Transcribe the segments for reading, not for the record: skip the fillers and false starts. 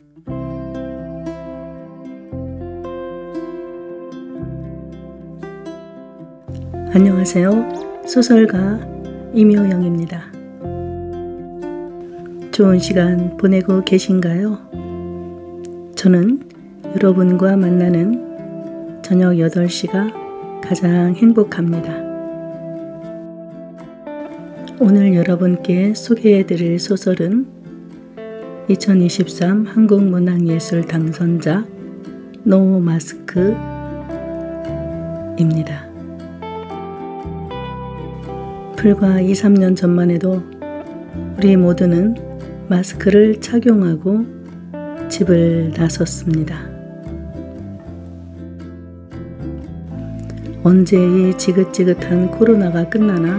안녕하세요. 소설가 임효영입니다. 좋은 시간 보내고 계신가요? 저는 여러분과 만나는 저녁 8시가 가장 행복합니다. 오늘 여러분께 소개해드릴 소설은 2023 한국문학예술 당선작 노 마스크입니다. 불과 2, 3년 전만 해도 우리 모두는 마스크를 착용하고 집을 나섰습니다. 언제 이 지긋지긋한 코로나가 끝나나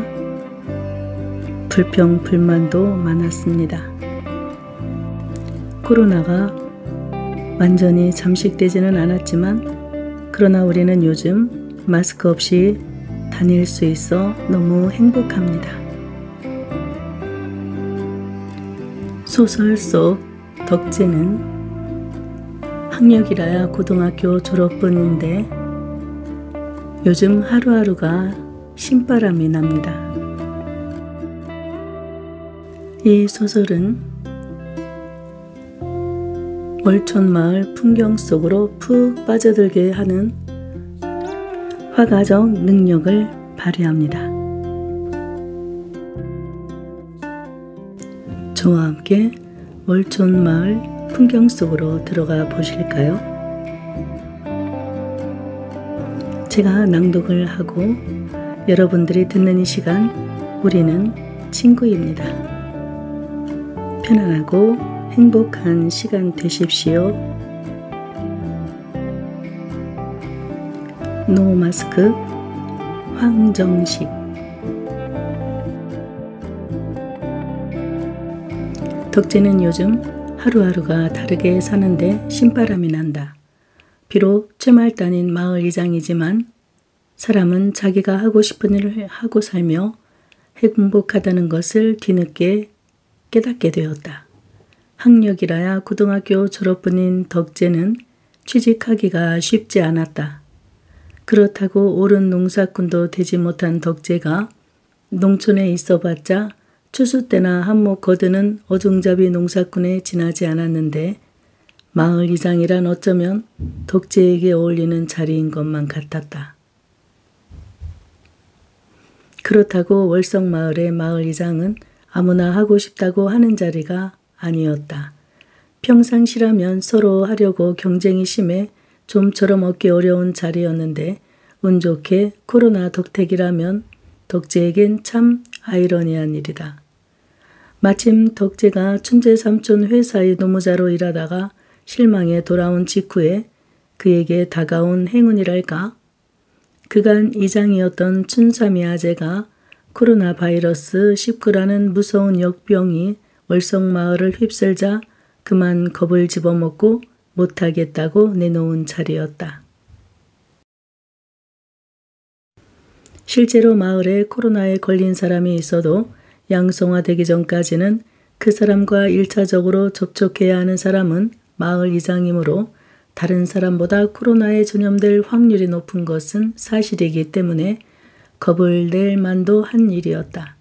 불평, 불만도 많았습니다. 코로나가 완전히 잠식되지는 않았지만 그러나 우리는 요즘 마스크 없이 다닐 수 있어 너무 행복합니다. 소설 속 덕재는 학력이라야 고등학교 졸업뿐인데 요즘 하루하루가 신바람이 납니다. 이 소설은 월촌마을 풍경 속으로 푹 빠져들게 하는 화가적 능력을 발휘합니다. 저와 함께 월촌마을 풍경 속으로 들어가 보실까요? 제가 낭독을 하고 여러분들이 듣는 이 시간 우리는 친구입니다. 편안하고 행복한 시간 되십시오. 노 마스크 황정식. 덕재는 요즘 하루하루가 다르게 사는데 신바람이 난다. 비록 최말단인 마을 이장이지만 사람은 자기가 하고 싶은 일을 하고 살며 행복하다는 것을 뒤늦게 깨닫게 되었다. 학력이라야 고등학교 졸업뿐인 덕재는 취직하기가 쉽지 않았다. 그렇다고 옳은 농사꾼도 되지 못한 덕재가 농촌에 있어봤자 추수 때나 한몫 거두는 어중잡이 농사꾼에 지나지 않았는데 마을 이장이란 어쩌면 덕재에게 어울리는 자리인 것만 같았다. 그렇다고 월성마을의 마을 이장은 아무나 하고 싶다고 하는 자리가 아니었다. 평상시라면 서로 하려고 경쟁이 심해 좀처럼 얻기 어려운 자리였는데 운 좋게 코로나 덕택이라면 덕재에겐 참 아이러니한 일이다. 마침 덕재가 춘제 삼촌 회사의 노무자로 일하다가 실망해 돌아온 직후에 그에게 다가온 행운이랄까? 그간 이장이었던 춘삼이 아재가 코로나 바이러스 19라는 무서운 역병이 월성마을을 휩쓸자 그만 겁을 집어먹고 못하겠다고 내놓은 자리였다. 실제로 마을에 코로나에 걸린 사람이 있어도 양성화되기 전까지는 그 사람과 1차적으로 접촉해야 하는 사람은 마을 이장이므로 다른 사람보다 코로나에 전염될 확률이 높은 것은 사실이기 때문에 겁을 낼 만도 한 일이었다.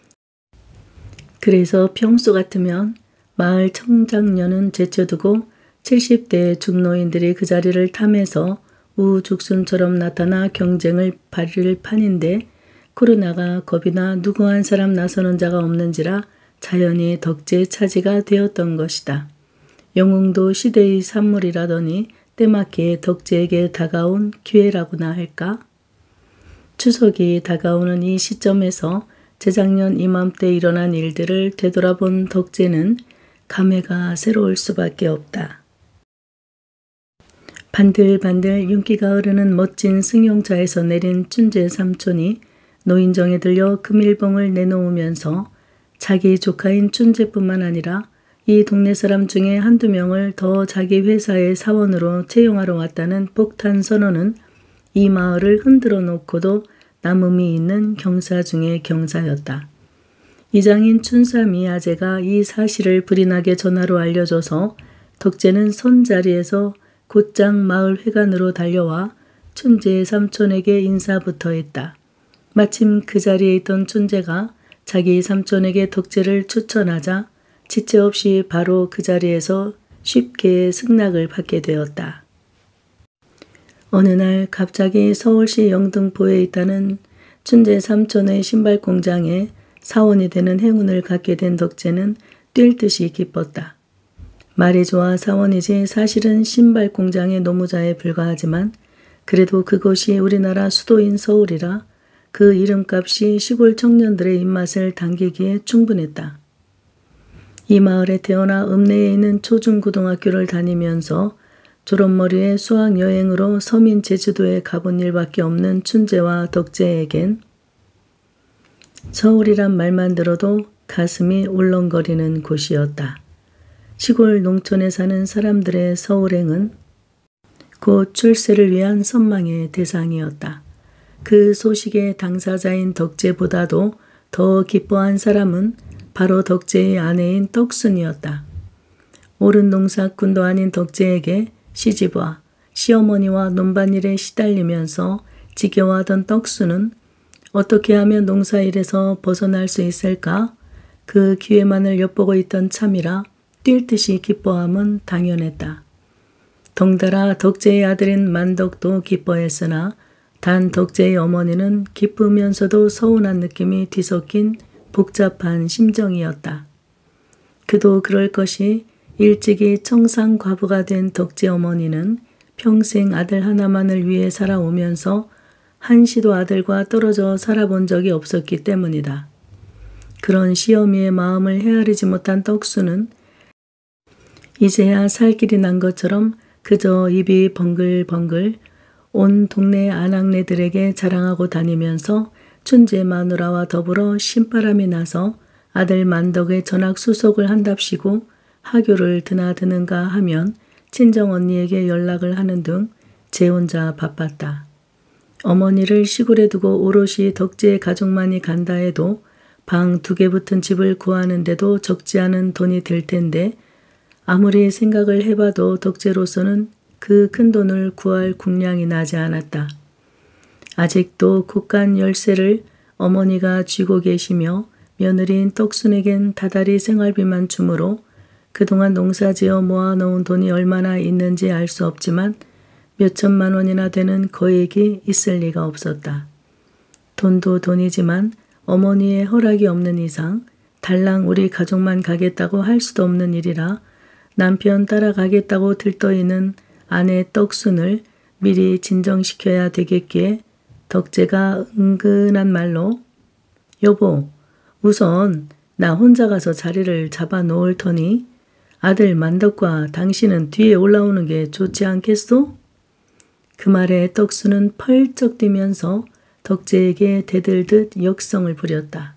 그래서 평소 같으면 마을 청장년은 제쳐두고 70대 중노인들이 그 자리를 탐해서 우죽순처럼 나타나 경쟁을 벌일 판인데 코로나가 겁이나 누구 한 사람 나서는 자가 없는지라 자연히 덕재 차지가 되었던 것이다. 영웅도 시대의 산물이라더니 때맞게 덕재에게 다가온 기회라고나 할까? 추석이 다가오는 이 시점에서 재작년 이맘때 일어난 일들을 되돌아본 덕재는 감회가 새로울 수밖에 없다. 반들반들 윤기가 흐르는 멋진 승용차에서 내린 춘재 삼촌이 노인정에 들려 금일봉을 내놓으면서 자기 조카인 춘재뿐만 아니라 이 동네 사람 중에 한두 명을 더 자기 회사의 사원으로 채용하러 왔다는 폭탄 선언은 이 마을을 흔들어 놓고도 남음이 있는 경사 중의 경사였다. 이장인 춘삼이 아재가 이 사실을 불이 나게 전화로 알려줘서 덕재는 선자리에서 곧장 마을 회관으로 달려와 춘재의 삼촌에게 인사부터 했다. 마침 그 자리에 있던 춘재가 자기 삼촌에게 덕재를 추천하자 지체 없이 바로 그 자리에서 쉽게 승낙을 받게 되었다. 어느 날 갑자기 서울시 영등포에 있다는 춘재 삼촌의 신발 공장에 사원이 되는 행운을 갖게 된 덕재는 뛸 듯이 기뻤다. 말이 좋아 사원이지 사실은 신발 공장의 노무자에 불과하지만 그래도 그곳이 우리나라 수도인 서울이라 그 이름값이 시골 청년들의 입맛을 당기기에 충분했다. 이 마을에 태어나 읍내에 있는 초중고등학교를 다니면서 졸업머리에 수학여행으로 서민 제주도에 가본 일밖에 없는 춘재와 덕재에겐 서울이란 말만 들어도 가슴이 울렁거리는 곳이었다. 시골 농촌에 사는 사람들의 서울행은 곧 출세를 위한 선망의 대상이었다. 그 소식의 당사자인 덕재보다도 더 기뻐한 사람은 바로 덕재의 아내인 떡순이었다. 옳은 농사꾼도 아닌 덕재에게 시집와 시어머니와 논밭일에 시달리면서 지겨워하던 떡순은 어떻게 하면 농사일에서 벗어날 수 있을까? 그 기회만을 엿보고 있던 참이라 뛸 듯이 기뻐함은 당연했다. 덩달아 덕재의 아들인 만덕도 기뻐했으나 단 덕재의 어머니는 기쁘면서도 서운한 느낌이 뒤섞인 복잡한 심정이었다. 그도 그럴 것이 일찍이 청상과부가 된 덕재 어머니는 평생 아들 하나만을 위해 살아오면서 한시도 아들과 떨어져 살아본 적이 없었기 때문이다. 그런 시어미의 마음을 헤아리지 못한 떡수는 이제야 살 길이 난 것처럼 그저 입이 벙글벙글 온 동네 아낙네들에게 자랑하고 다니면서 춘재 마누라와 더불어 신바람이 나서 아들 만덕의 전학 수속을 한답시고 하교를 드나드는가 하면 친정 언니에게 연락을 하는 등 제 혼자 바빴다. 어머니를 시골에 두고 오롯이 덕재의 가족만이 간다 해도 방 2개 붙은 집을 구하는데도 적지 않은 돈이 들 텐데 아무리 생각을 해봐도 덕재로서는 그 큰 돈을 구할 군량이 나지 않았다. 아직도 국간 열쇠를 어머니가 쥐고 계시며 며느리인 떡순에겐 다달이 생활비만 주므로 그동안 농사지어 모아놓은 돈이 얼마나 있는지 알 수 없지만 몇천만 원이나 되는 거액이 있을 리가 없었다. 돈도 돈이지만 어머니의 허락이 없는 이상 달랑 우리 가족만 가겠다고 할 수도 없는 일이라 남편 따라가겠다고 들떠있는 아내 떡순을 미리 진정시켜야 되겠기에 덕재가 은근한 말로 여보, 우선 나 혼자 가서 자리를 잡아 놓을 터니 아들 만덕과 당신은 뒤에 올라오는 게 좋지 않겠소? 그 말에 떡수는 펄쩍 뛰면서 덕재에게 대들듯 역성을 부렸다.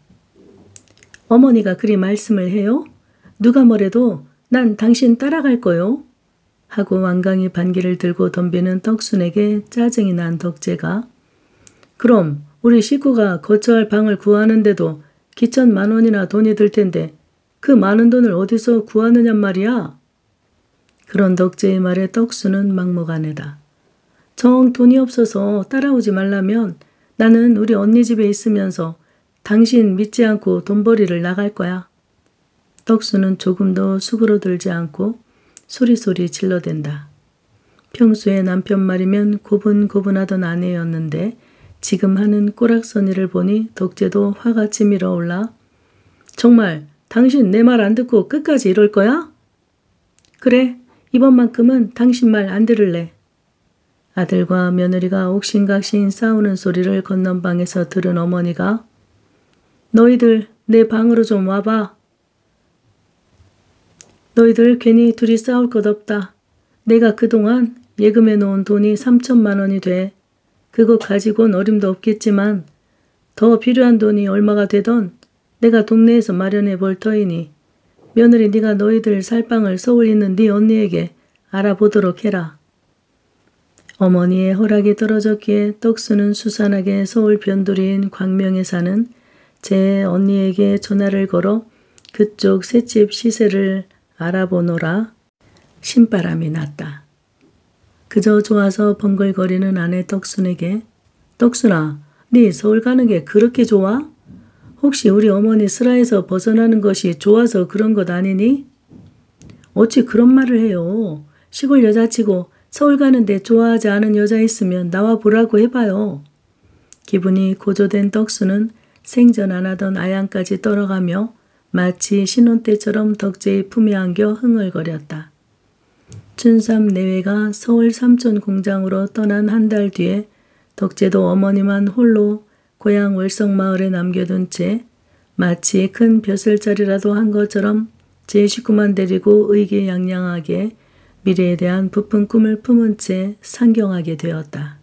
어머니가 그리 말씀을 해요? 누가 뭐래도 난 당신 따라갈 거요. 하고 완강히 반기를 들고 덤비는 떡순에게 짜증이 난 덕재가 그럼 우리 식구가 거처할 방을 구하는데도 기천만 원이나 돈이 들 텐데 그 많은 돈을 어디서 구하느냔 말이야. 그런 덕재의 말에 떡수는 막무가내다. 정 돈이 없어서 따라오지 말라면 나는 우리 언니 집에 있으면서 당신 믿지 않고 돈벌이를 나갈 거야. 떡수는 조금도 수그러들지 않고 소리소리 질러댄다. 평소에 남편 말이면 고분고분하던 아내였는데 지금 하는 꼬락서니를 보니 덕재도 화가 치밀어 올라 정말 당신 내 말 안 듣고 끝까지 이럴 거야? 그래, 이번만큼은 당신 말 안 들을래. 아들과 며느리가 옥신각신 싸우는 소리를 건넌방에서 들은 어머니가 너희들 내 방으로 좀 와봐. 너희들 괜히 둘이 싸울 것 없다. 내가 그동안 예금해 놓은 돈이 3천만 원이 돼. 그거 가지고는 어림도 없겠지만 더 필요한 돈이 얼마가 되던 내가 동네에서 마련해 볼 터이니 며느리 네가 너희들 살 방을 서울 있는 네 언니에게 알아보도록 해라. 어머니의 허락이 떨어졌기에 떡수는 수산하게 서울 변두리인 광명에 사는 제 언니에게 전화를 걸어 그쪽 새집 시세를 알아보노라 신바람이 났다. 그저 좋아서 번글거리는 아내 떡순에게 떡순아, 네 서울 가는 게 그렇게 좋아? 혹시 우리 어머니 슬하에서 벗어나는 것이 좋아서 그런 것 아니니? 어찌 그런 말을 해요. 시골 여자치고 서울 가는데 좋아하지 않은 여자 있으면 나와 보라고 해봐요. 기분이 고조된 떡순은 생전 안 하던 아양까지 떨어가며 마치 신혼 때처럼 덕재의 품에 안겨 흥얼거렸다. 춘삼 내외가 서울 삼촌 공장으로 떠난 한 달 뒤에 덕재도 어머니만 홀로 고향 월성마을에 남겨둔 채 마치 큰 벼슬자리라도 한 것처럼 제 식구만 데리고 의기양양하게 미래에 대한 부푼 꿈을 품은 채 상경하게 되었다.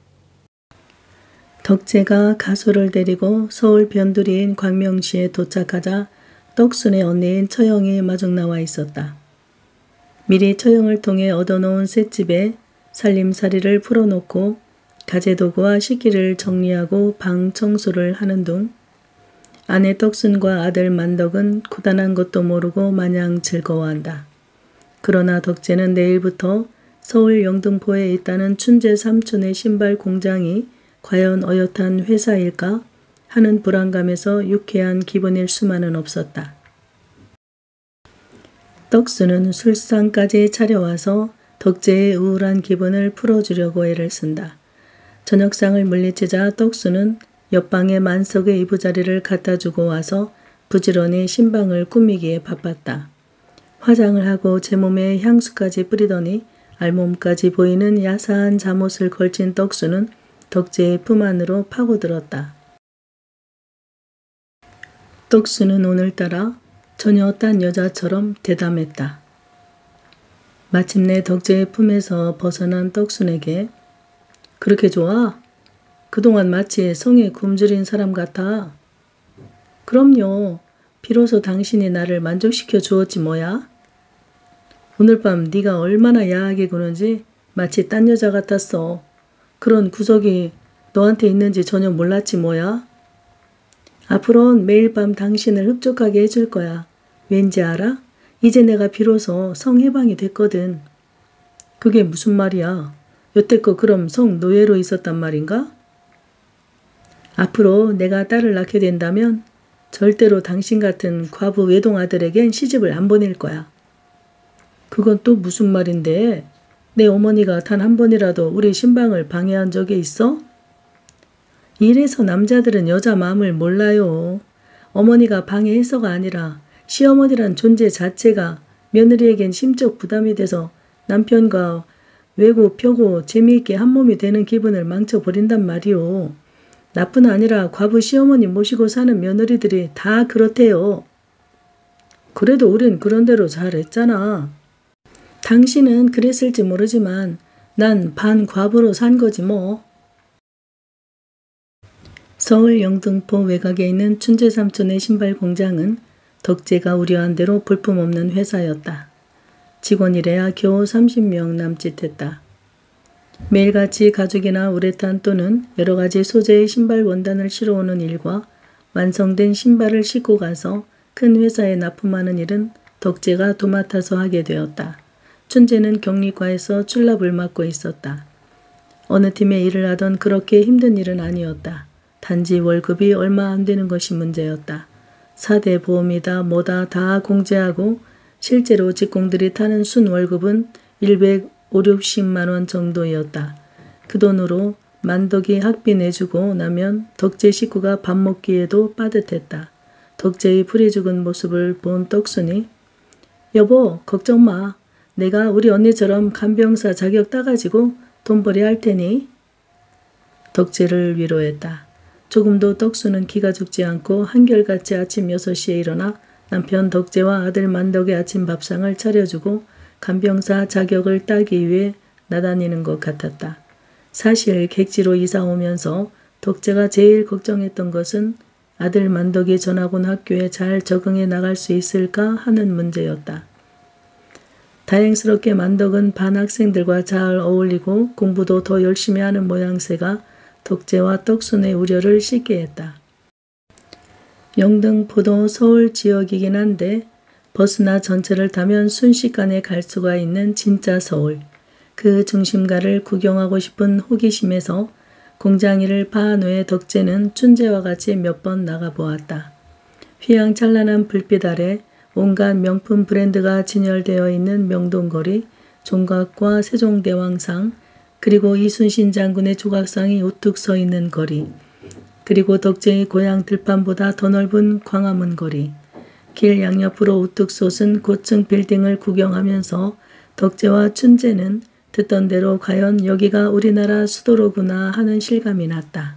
덕재가 가수를 데리고 서울 변두리인 광명시에 도착하자 떡순의 언니인 처영이 마중 나와 있었다. 미리 처형을 통해 얻어놓은 셋집에 살림살이를 풀어놓고 가재도구와 식기를 정리하고 방 청소를 하는 둥 아내 떡순과 아들 만덕은 고단한 것도 모르고 마냥 즐거워한다. 그러나 덕재는 내일부터 서울 영등포에 있다는 춘재 삼촌의 신발 공장이 과연 어엿한 회사일까 하는 불안감에서 유쾌한 기분일 수만은 없었다. 떡순은 술상까지 차려와서 덕재의 우울한 기분을 풀어주려고 애를 쓴다. 저녁상을 물리치자 떡순은 옆방의 만석의 이부자리를 갖다주고 와서 부지런히 신방을 꾸미기에 바빴다. 화장을 하고 제 몸에 향수까지 뿌리더니 알몸까지 보이는 야사한 잠옷을 걸친 떡순은 덕재의 품 안으로 파고들었다. 떡순은 오늘따라 전혀 딴 여자처럼 대담했다. 마침내 덕재의 품에서 벗어난 떡순에게 그렇게 좋아? 그동안 마치 성에 굶주린 사람 같아. 그럼요. 비로소 당신이 나를 만족시켜 주었지 뭐야? 오늘 밤 네가 얼마나 야하게 구는지 마치 딴 여자 같았어. 그런 구석이 너한테 있는지 전혀 몰랐지 뭐야? 앞으로는 매일 밤 당신을 흡족하게 해줄 거야. 왠지 알아? 이제 내가 비로소 성해방이 됐거든. 그게 무슨 말이야? 여태껏 그럼 성 노예로 있었단 말인가? 앞으로 내가 딸을 낳게 된다면 절대로 당신 같은 과부 외동 아들에겐 시집을 안 보낼 거야. 그건 또 무슨 말인데? 내 어머니가 단 한 번이라도 우리 신방을 방해한 적이 있어? 이래서 남자들은 여자 마음을 몰라요. 어머니가 방해해서가 아니라 시어머니란 존재 자체가 며느리에겐 심적 부담이 돼서 남편과 외고 펴고 재미있게 한몸이 되는 기분을 망쳐버린단 말이오. 나뿐 아니라 과부 시어머니 모시고 사는 며느리들이 다 그렇대요. 그래도 우린 그런 대로 잘했잖아. 당신은 그랬을지 모르지만 난 반과부로 산 거지 뭐. 서울 영등포 외곽에 있는 춘재 삼촌의 신발 공장은 덕재가 우려한 대로 볼품없는 회사였다. 직원이래야 겨우 30명 남짓했다. 매일같이 가죽이나 우레탄 또는 여러 가지 소재의 신발 원단을 실어오는 일과 완성된 신발을 싣고 가서 큰 회사에 납품하는 일은 덕재가 도맡아서 하게 되었다. 춘재는 격리과에서 출납을 맡고 있었다. 어느 팀에 일을 하던 그렇게 힘든 일은 아니었다. 단지 월급이 얼마 안 되는 것이 문제였다. 4대 보험이다 뭐다 다 공제하고 실제로 직공들이 타는 순월급은 150~60만 원 정도였다. 그 돈으로 만덕이 학비 내주고 나면 덕재 식구가 밥 먹기에도 빠듯했다. 덕재의 풀이 죽은 모습을 본 떡순이 여보 걱정 마. 내가 우리 언니처럼 간병사 자격 따가지고 돈벌이 할 테니. 덕재를 위로했다. 조금도 떡순은 기가 죽지 않고 한결같이 아침 6시에 일어나 남편 덕재와 아들 만덕의 아침 밥상을 차려주고 간병사 자격을 따기 위해 나다니는 것 같았다. 사실 객지로 이사 오면서 덕재가 제일 걱정했던 것은 아들 만덕이 전학 온 학교에 잘 적응해 나갈 수 있을까 하는 문제였다. 다행스럽게 만덕은 반 학생들과 잘 어울리고 공부도 더 열심히 하는 모양새가 덕재와 떡순의 우려를 씻게 했다. 영등포도 서울 지역이긴 한데 버스나 전철을 타면 순식간에 갈 수가 있는 진짜 서울. 그 중심가를 구경하고 싶은 호기심에서 공장 일을 파한 후에 덕재는 춘재와 같이 몇 번 나가보았다. 휘황찬란한 불빛 아래 온갖 명품 브랜드가 진열되어 있는 명동거리, 종각과 세종대왕상, 그리고 이순신 장군의 조각상이 우뚝 서 있는 거리, 그리고 덕재의 고향 들판보다 더 넓은 광화문 거리, 길 양옆으로 우뚝 솟은 고층 빌딩을 구경하면서 덕재와 춘재는 듣던 대로 과연 여기가 우리나라 수도로구나 하는 실감이 났다.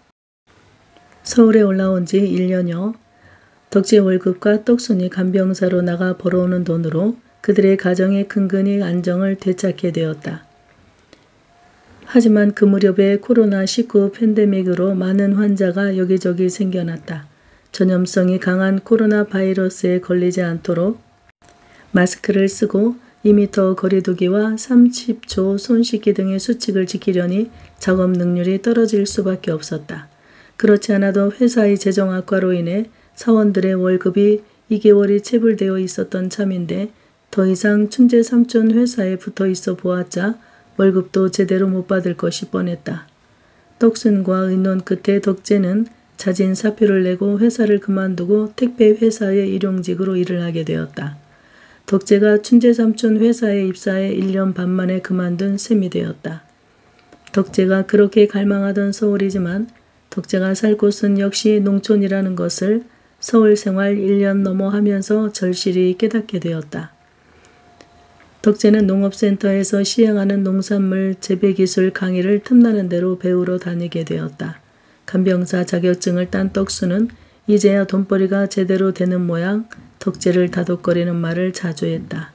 서울에 올라온 지 1년여, 덕재 월급과 떡순이 간병사로 나가 벌어오는 돈으로 그들의 가정의 근근히 안정을 되찾게 되었다. 하지만 그 무렵에 코로나19 팬데믹으로 많은 환자가 여기저기 생겨났다. 전염성이 강한 코로나 바이러스에 걸리지 않도록 마스크를 쓰고 2m 거리두기와 30초 손 씻기 등의 수칙을 지키려니 작업 능률이 떨어질 수밖에 없었다. 그렇지 않아도 회사의 재정 악화로 인해 사원들의 월급이 2개월이 체불되어 있었던 참인데 더 이상 춘재 삼촌 회사에 붙어 있어 보았자 월급도 제대로 못 받을 것이 뻔했다. 떡순과 의논 끝에 덕재는 자진 사표를 내고 회사를 그만두고 택배 회사의 일용직으로 일을 하게 되었다. 덕재가 춘재 삼촌 회사에 입사해 1년 반 만에 그만둔 셈이 되었다. 덕재가 그렇게 갈망하던 서울이지만 덕재가 살 곳은 역시 농촌이라는 것을 서울 생활 1년 넘어 하면서 절실히 깨닫게 되었다. 덕재는 농업센터에서 시행하는 농산물 재배기술 강의를 틈나는 대로 배우러 다니게 되었다. 간병사 자격증을 딴 떡수는 이제야 돈벌이가 제대로 되는 모양 덕재를 다독거리는 말을 자주 했다.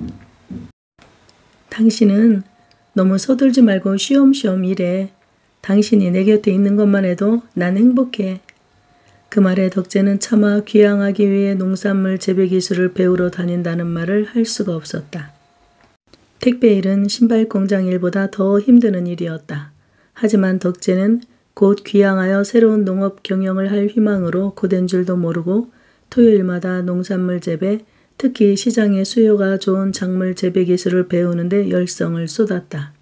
당신은 너무 서둘지 말고 쉬엄쉬엄 일해. 당신이 내 곁에 있는 것만 해도 난 행복해. 그 말에 덕재는 차마 귀향하기 위해 농산물 재배기술을 배우러 다닌다는 말을 할 수가 없었다. 택배 일은 신발 공장 일보다 더 힘드는 일이었다. 하지만 덕재는 곧 귀향하여 새로운 농업 경영을 할 희망으로 고된 줄도 모르고 토요일마다 농산물 재배, 특히 시장에 수요가 좋은 작물 재배 기술을 배우는데 열성을 쏟았다.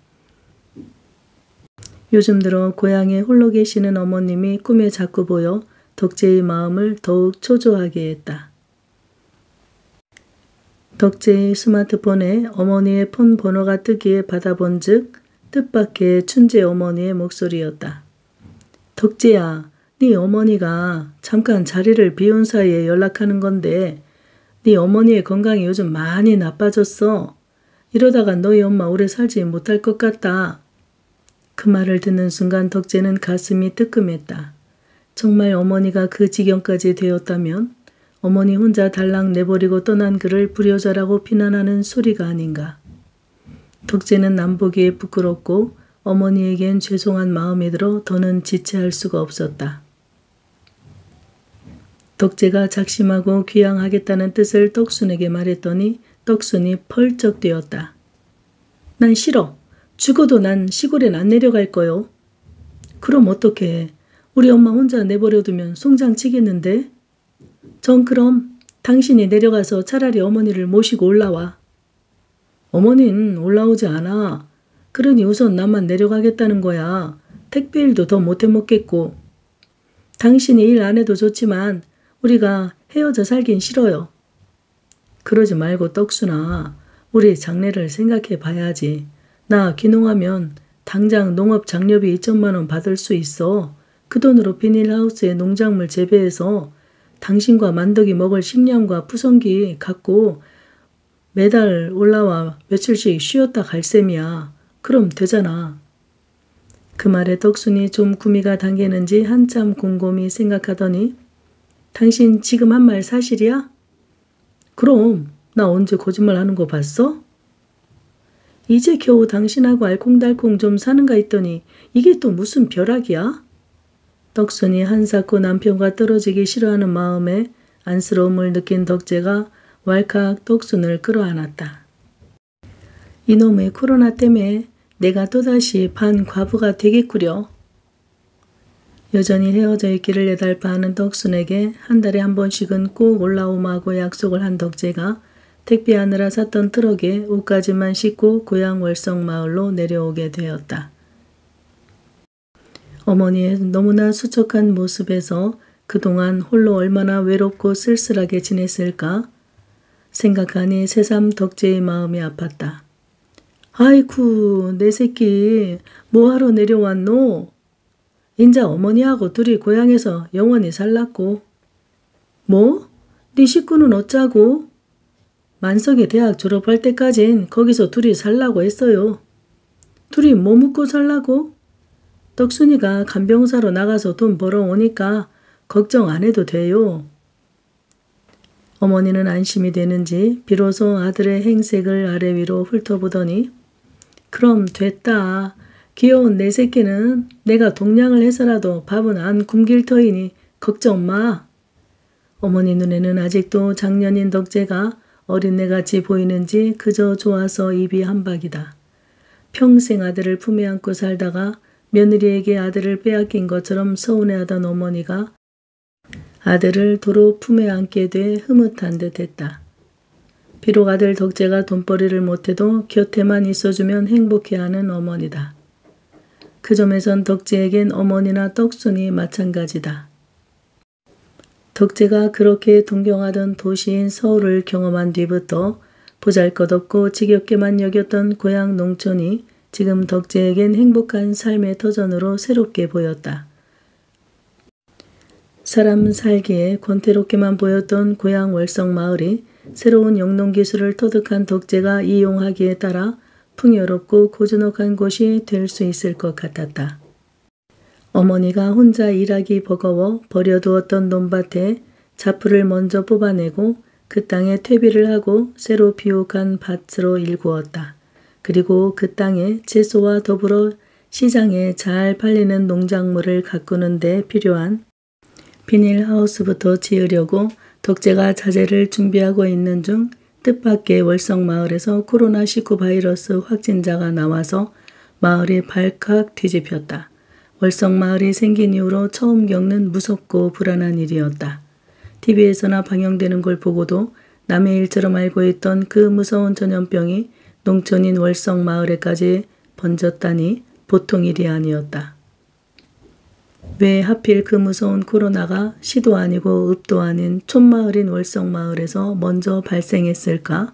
요즘 들어 고향에 홀로 계시는 어머님이 꿈에 자꾸 보여 덕재의 마음을 더욱 초조하게 했다. 덕재의 스마트폰에 어머니의 폰 번호가 뜨기에 받아본 즉 뜻밖의 춘재 어머니의 목소리였다. 덕재야, 네 어머니가 잠깐 자리를 비운 사이에 연락하는 건데 네 어머니의 건강이 요즘 많이 나빠졌어. 이러다가 너희 엄마 오래 살지 못할 것 같다. 그 말을 듣는 순간 덕재는 가슴이 뜨끔했다. 정말 어머니가 그 지경까지 되었다면 어머니 혼자 달랑 내버리고 떠난 그를 불효자라고 비난하는 소리가 아닌가. 덕재는 남보기에 부끄럽고 어머니에겐 죄송한 마음이 들어 더는 지체할 수가 없었다. 덕재가 작심하고 귀향하겠다는 뜻을 떡순에게 말했더니 떡순이 펄쩍 뛰었다. 난 싫어. 죽어도 난 시골엔 안 내려갈 거요. 그럼 어떡해. 우리 엄마 혼자 내버려두면 송장 치겠는데? 전 그럼 당신이 내려가서 차라리 어머니를 모시고 올라와. 어머니는 올라오지 않아. 그러니 우선 나만 내려가겠다는 거야. 택배 일도 더 못해 먹겠고. 당신이 일 안 해도 좋지만 우리가 헤어져 살긴 싫어요. 그러지 말고 떡순아. 우리 장래를 생각해 봐야지. 나 귀농하면 당장 농업 장려비 2천만 원 받을 수 있어. 그 돈으로 비닐하우스에 농작물 재배해서 당신과 만덕이 먹을 식량과 푸성기 갖고 매달 올라와 며칠씩 쉬었다 갈 셈이야. 그럼 되잖아. 그 말에 덕순이 좀 구미가 당기는지 한참 곰곰이 생각하더니 당신 지금 한 말 사실이야? 그럼 나 언제 거짓말 하는 거 봤어? 이제 겨우 당신하고 알콩달콩 좀 사는가 했더니 이게 또 무슨 벼락이야? 덕순이 한사코 남편과 떨어지기 싫어하는 마음에 안쓰러움을 느낀 덕재가 왈칵 덕순을 끌어안았다. 이놈의 코로나 때문에 내가 또다시 반과부가 되겠구려. 여전히 헤어져 있기를 애달파하는 떡순에게 한 달에 한 번씩은 꼭 올라오마고 약속을 한 덕재가 택배하느라 샀던 트럭에 옷까지만 싣고 고향 월성마을로 내려오게 되었다. 어머니의 너무나 수척한 모습에서 그동안 홀로 얼마나 외롭고 쓸쓸하게 지냈을까 생각하니 새삼 덕재의 마음이 아팠다. 아이쿠 내 새끼 뭐하러 내려왔노? 인자 어머니하고 둘이 고향에서 영원히 살랐고. 뭐? 네 식구는 어쩌고? 만석이 대학 졸업할 때까진 거기서 둘이 살라고 했어요. 둘이 뭐 묻고 살라고? 떡순이가 간병사로 나가서 돈 벌어오니까 걱정 안 해도 돼요. 어머니는 안심이 되는지 비로소 아들의 행색을 아래 위로 훑어보더니 그럼 됐다. 귀여운 내 새끼는 내가 동냥을 해서라도 밥은 안 굶길 터이니 걱정 마. 어머니 눈에는 아직도 장년인 덕재가 어린애같이 보이는지 그저 좋아서 입이 한박이다. 평생 아들을 품에 안고 살다가 며느리에게 아들을 빼앗긴 것처럼 서운해하던 어머니가 아들을 도로 품에 안게 돼 흐뭇한 듯 했다. 비록 아들 덕재가 돈벌이를 못해도 곁에만 있어주면 행복해하는 어머니다. 그 점에선 덕재에겐 어머니나 떡순이 마찬가지다. 덕재가 그렇게 동경하던 도시인 서울을 경험한 뒤부터 보잘것없고 지겹게만 여겼던 고향 농촌이 지금 덕재에겐 행복한 삶의 터전으로 새롭게 보였다. 사람 살기에 권태롭게만 보였던 고향 월성마을이 새로운 영농기술을 터득한 덕재가 이용하기에 따라 풍요롭고 고즈넉한 곳이 될 수 있을 것 같았다. 어머니가 혼자 일하기 버거워 버려두었던 논밭에 자풀을 먼저 뽑아내고 그 땅에 퇴비를 하고 새로 비옥한 밭으로 일구었다. 그리고 그 땅에 채소와 더불어 시장에 잘 팔리는 농작물을 가꾸는 데 필요한 비닐하우스부터 지으려고 덕재가 자재를 준비하고 있는 중 뜻밖의 월성마을에서 코로나19 바이러스 확진자가 나와서 마을이 발칵 뒤집혔다. 월성마을이 생긴 이후로 처음 겪는 무섭고 불안한 일이었다. TV에서나 방영되는 걸 보고도 남의 일처럼 알고 있던 그 무서운 전염병이 농촌인 월성마을에까지 번졌다니 보통 일이 아니었다. 왜 하필 그 무서운 코로나가 시도 아니고 읍도 아닌 촌마을인 월성마을에서 먼저 발생했을까?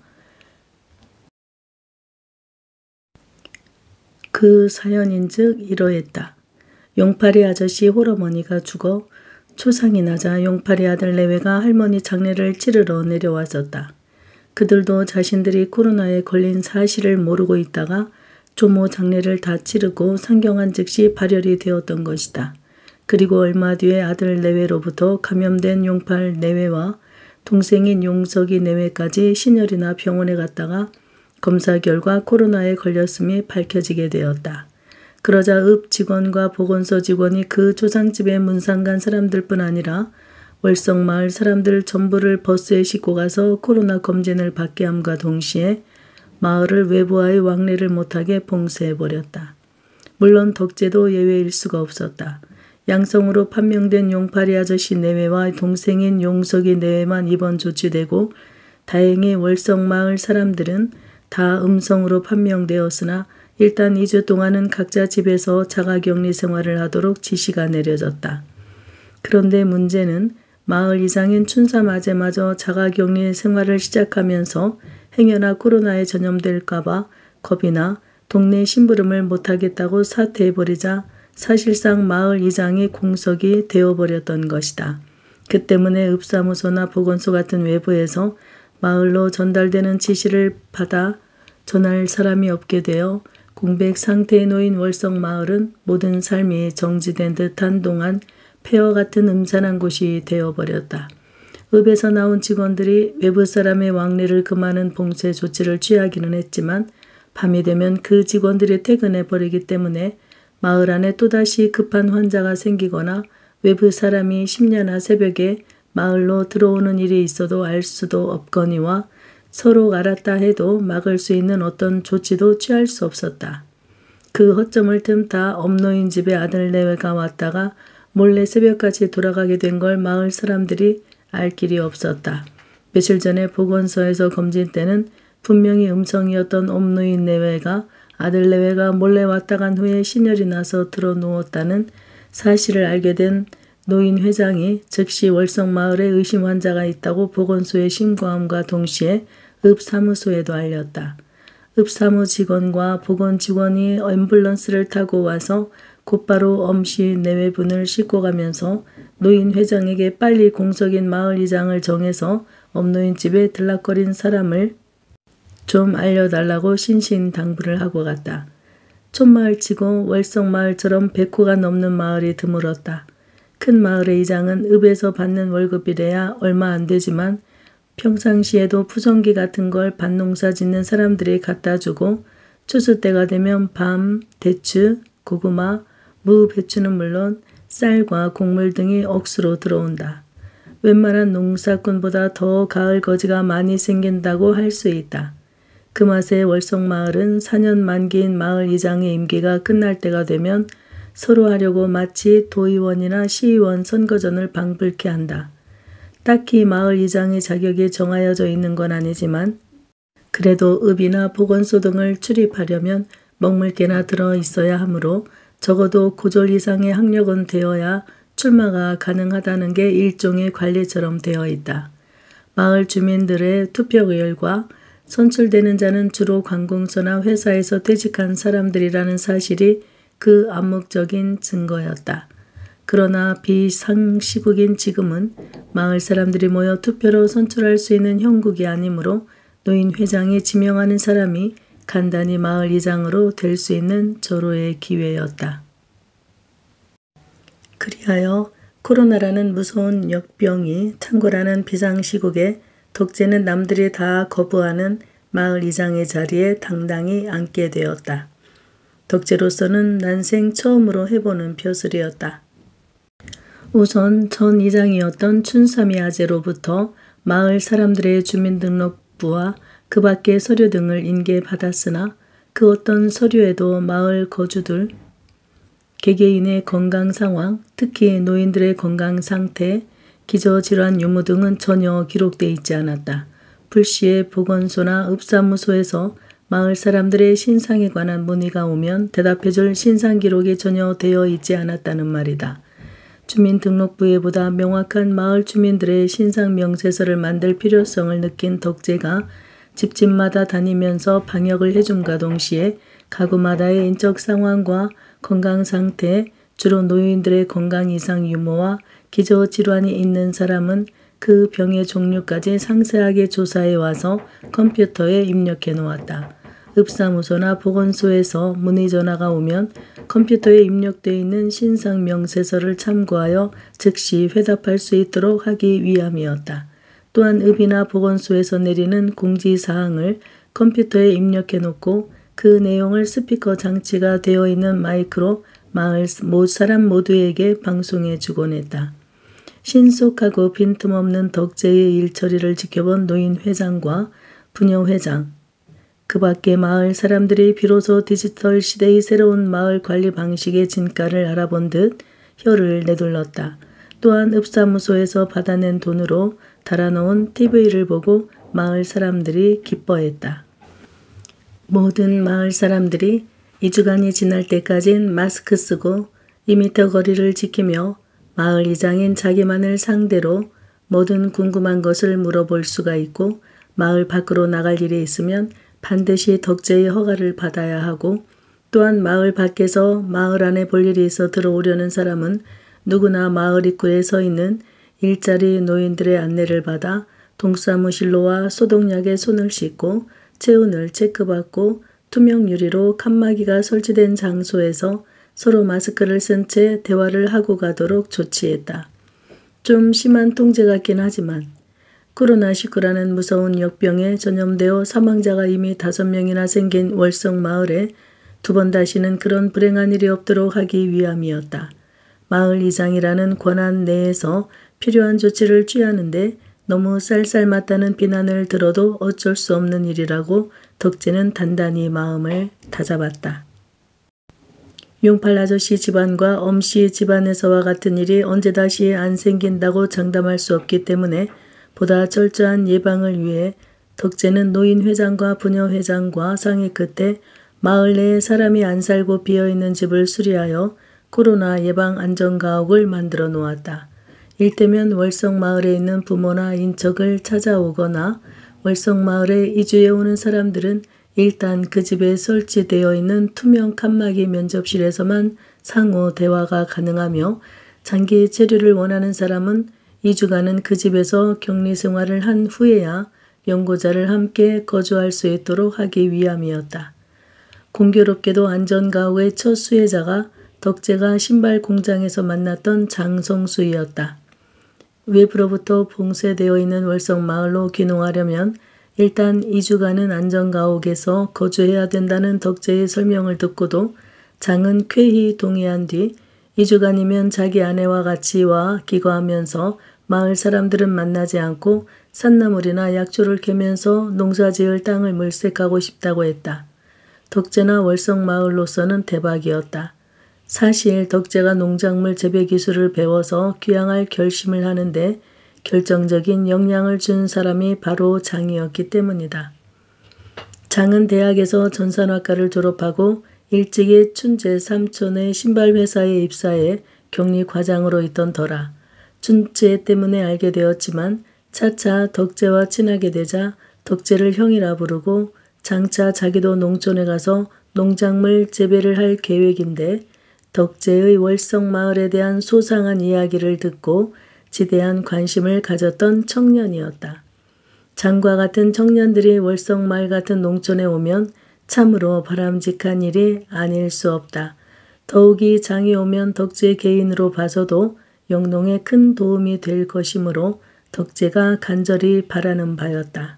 그 사연인즉 이러했다. 용팔이 아저씨 홀어머니가 죽어 초상이 나자 용팔이 아들 내외가 할머니 장례를 치르러 내려왔었다. 그들도 자신들이 코로나에 걸린 사실을 모르고 있다가 조모 장례를 다 치르고 상경한 즉시 발열이 되었던 것이다. 그리고 얼마 뒤에 아들 내외로부터 감염된 용팔 내외와 동생인 용석이 내외까지 신혈이나 병원에 갔다가 검사 결과 코로나에 걸렸음이 밝혀지게 되었다. 그러자 읍 직원과 보건소 직원이 그 조상집에 문상간 사람들뿐 아니라 월성마을 사람들 전부를 버스에 싣고 가서 코로나 검진을 받게 함과 동시에 마을을 외부와의 왕래를 못하게 봉쇄해버렸다. 물론 덕재도 예외일 수가 없었다. 양성으로 판명된 용팔이 아저씨 내외와 동생인 용석이 내외만 입원 조치되고 다행히 월성마을 사람들은 다 음성으로 판명되었으나 일단 2주 동안은 각자 집에서 자가격리 생활을 하도록 지시가 내려졌다. 그런데 문제는 마을 이장인 춘삼아재마저 자가격리 생활을 시작하면서 행여나 코로나에 전염될까봐 겁이나 동네 심부름을 못하겠다고 사퇴해버리자 사실상 마을 이장이 공석이 되어버렸던 것이다. 그 때문에 읍사무소나 보건소 같은 외부에서 마을로 전달되는 지시를 받아 전할 사람이 없게 되어 공백 상태에 놓인 월성마을은 모든 삶이 정지된 듯한 동안 폐허 같은 음산한 곳이 되어버렸다. 읍에서 나온 직원들이 외부 사람의 왕래를 금하는 봉쇄 조치를 취하기는 했지만 밤이 되면 그 직원들이 퇴근해버리기 때문에 마을 안에 또다시 급한 환자가 생기거나 외부 사람이 심야나 새벽에 마을로 들어오는 일이 있어도 알 수도 없거니와 서로 알았다 해도 막을 수 있는 어떤 조치도 취할 수 없었다. 그 허점을 틈타 엄노인 집에 아들 내외가 왔다가 몰래 새벽까지 돌아가게 된 걸 마을 사람들이 알 길이 없었다. 며칠 전에 보건소에서 검진 때는 분명히 음성이었던 옴노인 내외가 아들 내외가 몰래 왔다 간 후에 신혈이 나서 들어 누웠다는 사실을 알게 된 노인 회장이 즉시 월성마을에 의심 환자가 있다고 보건소에 신고함과 동시에 읍사무소에도 알렸다. 읍사무 직원과 보건 직원이 앰뷸런스를 타고 와서 곧바로 엄씨 내외분을 싣고 가면서 노인 회장에게 빨리 공석인 마을 이장을 정해서 엄노인 집에 들락거린 사람을 좀 알려달라고 신신당부를 하고 갔다. 촌마을치고 월성마을처럼 100호가 넘는 마을이 드물었다. 큰 마을의 이장은 읍에서 받는 월급이래야 얼마 안 되지만 평상시에도 푸성기 같은 걸 밭농사 짓는 사람들이 갖다 주고 추수 때가 되면 밤, 대추, 고구마, 무, 배추는 물론 쌀과 곡물 등이 억수로 들어온다. 웬만한 농사꾼보다 더 가을 거지가 많이 생긴다고 할 수 있다. 그 맛에 월성마을은 4년 만기인 마을 이장의 임기가 끝날 때가 되면 서로 하려고 마치 도의원이나 시의원 선거전을 방불케 한다. 딱히 마을 이장의 자격이 정하여져 있는 건 아니지만 그래도 읍이나 보건소 등을 출입하려면 먹물개나 들어 있어야 하므로 적어도 고졸 이상의 학력은 되어야 출마가 가능하다는 게 일종의 관리처럼 되어 있다. 마을 주민들의 투표율과 선출되는 자는 주로 관공서나 회사에서 퇴직한 사람들이라는 사실이 그 암묵적인 증거였다. 그러나 비상시국인 지금은 마을 사람들이 모여 투표로 선출할 수 있는 형국이 아니므로 노인 회장이 지명하는 사람이 간단히 마을 이장으로 될 수 있는 절호의 기회였다. 그리하여 코로나라는 무서운 역병이 창궐하는 비상시국에 덕제는 남들이 다 거부하는 마을 이장의 자리에 당당히 앉게 되었다. 덕제로서는 난생 처음으로 해보는 벼슬이었다. 우선 전 이장이었던 춘삼이 아재로부터 마을 사람들의 주민등록부와 그 밖의 서류 등을 인계받았으나 그 어떤 서류에도 마을 거주들, 개개인의 건강 상황, 특히 노인들의 건강 상태, 기저질환 유무 등은 전혀 기록돼 있지 않았다. 불시에 보건소나 읍사무소에서 마을 사람들의 신상에 관한 문의가 오면 대답해줄 신상 기록이 전혀 되어 있지 않았다는 말이다. 주민등록부에 보다 명확한 마을 주민들의 신상 명세서를 만들 필요성을 느낀 덕제가 집집마다 다니면서 방역을 해줌과 동시에 가구마다의 인적 상황과 건강 상태, 주로 노인들의 건강 이상 유무와 기저질환이 있는 사람은 그 병의 종류까지 상세하게 조사해 와서 컴퓨터에 입력해 놓았다. 읍사무소나 보건소에서 문의 전화가 오면 컴퓨터에 입력되어 있는 신상 명세서를 참고하여 즉시 회답할 수 있도록 하기 위함이었다. 또한 읍이나 보건소에서 내리는 공지사항을 컴퓨터에 입력해 놓고 그 내용을 스피커 장치가 되어 있는 마이크로 마을 사람 모두에게 방송해 주곤 했다. 신속하고 빈틈없는 덕제의 일처리를 지켜본 노인 회장과 부녀 회장, 그 밖에 마을 사람들이 비로소 디지털 시대의 새로운 마을 관리 방식의 진가를 알아본 듯 혀를 내둘렀다. 또한 읍사무소에서 받아낸 돈으로 달아놓은 TV를 보고 마을 사람들이 기뻐했다. 모든 마을 사람들이 2주간이 지날 때까진 마스크 쓰고 2m 거리를 지키며 마을 이장인 자기만을 상대로 모든 궁금한 것을 물어볼 수가 있고 마을 밖으로 나갈 일이 있으면 반드시 덕제의 허가를 받아야 하고 또한 마을 밖에서 마을 안에 볼 일이 있어 들어오려는 사람은 누구나 마을 입구에 서 있는 일자리 노인들의 안내를 받아 동사무실로와 소독약에 손을 씻고 체온을 체크받고 투명 유리로 칸막이가 설치된 장소에서 서로 마스크를 쓴 채 대화를 하고 가도록 조치했다. 좀 심한 통제 같긴 하지만 코로나19라는 무서운 역병에 전염되어 사망자가 이미 5명이나 생긴 월성마을에 두 번 다시는 그런 불행한 일이 없도록 하기 위함이었다. 마을 이장이라는 권한 내에서 필요한 조치를 취하는데 너무 쌀쌀맞다는 비난을 들어도 어쩔 수 없는 일이라고 덕제는 단단히 마음을 다잡았다. 용팔 아저씨 집안과 엄씨 집안에서와 같은 일이 언제 다시 안 생긴다고 장담할 수 없기 때문에 보다 철저한 예방을 위해 덕재는 노인 회장과 부녀 회장과 상의 끝에 마을 내에 사람이 안 살고 비어있는 집을 수리하여 코로나 예방 안전가옥을 만들어 놓았다. 일테면 월성마을에 있는 부모나 인척을 찾아오거나 월성마을에 이주해 오는 사람들은 일단 그 집에 설치되어 있는 투명 칸막이 면접실에서만 상호 대화가 가능하며 장기 체류를 원하는 사람은 2주간은 그 집에서 격리 생활을 한 후에야 연고자를 함께 거주할 수 있도록 하기 위함이었다. 공교롭게도 안전가옥의 첫 수혜자가 덕재가 신발 공장에서 만났던 장성수이었다. 외부로부터 봉쇄되어 있는 월성마을로 귀농하려면 일단 2주간은 안전가옥에서 거주해야 된다는 덕재의 설명을 듣고도 장은 쾌히 동의한 뒤 2주간이면 자기 아내와 같이 와 기거하면서 마을 사람들은 만나지 않고 산나물이나 약초를 캐면서 농사지을 땅을 물색하고 싶다고 했다. 덕재나 월성마을로서는 대박이었다. 사실 덕재가 농작물 재배 기술을 배워서 귀향할 결심을 하는데 결정적인 영향을 준 사람이 바로 장이었기 때문이다. 장은 대학에서 전산학과를 졸업하고 일찍이 춘재 삼촌의 신발회사에 입사해 격리과장으로 있던 터라 춘재 때문에 알게 되었지만 차차 덕재와 친하게 되자 덕재를 형이라 부르고 장차 자기도 농촌에 가서 농작물 재배를 할 계획인데 덕재의 월성마을에 대한 소상한 이야기를 듣고 지대한 관심을 가졌던 청년이었다. 장과 같은 청년들이 월성마을 같은 농촌에 오면 참으로 바람직한 일이 아닐 수 없다. 더욱이 장이 오면 덕재 개인으로 봐서도 영농에 큰 도움이 될 것이므로 덕재가 간절히 바라는 바였다.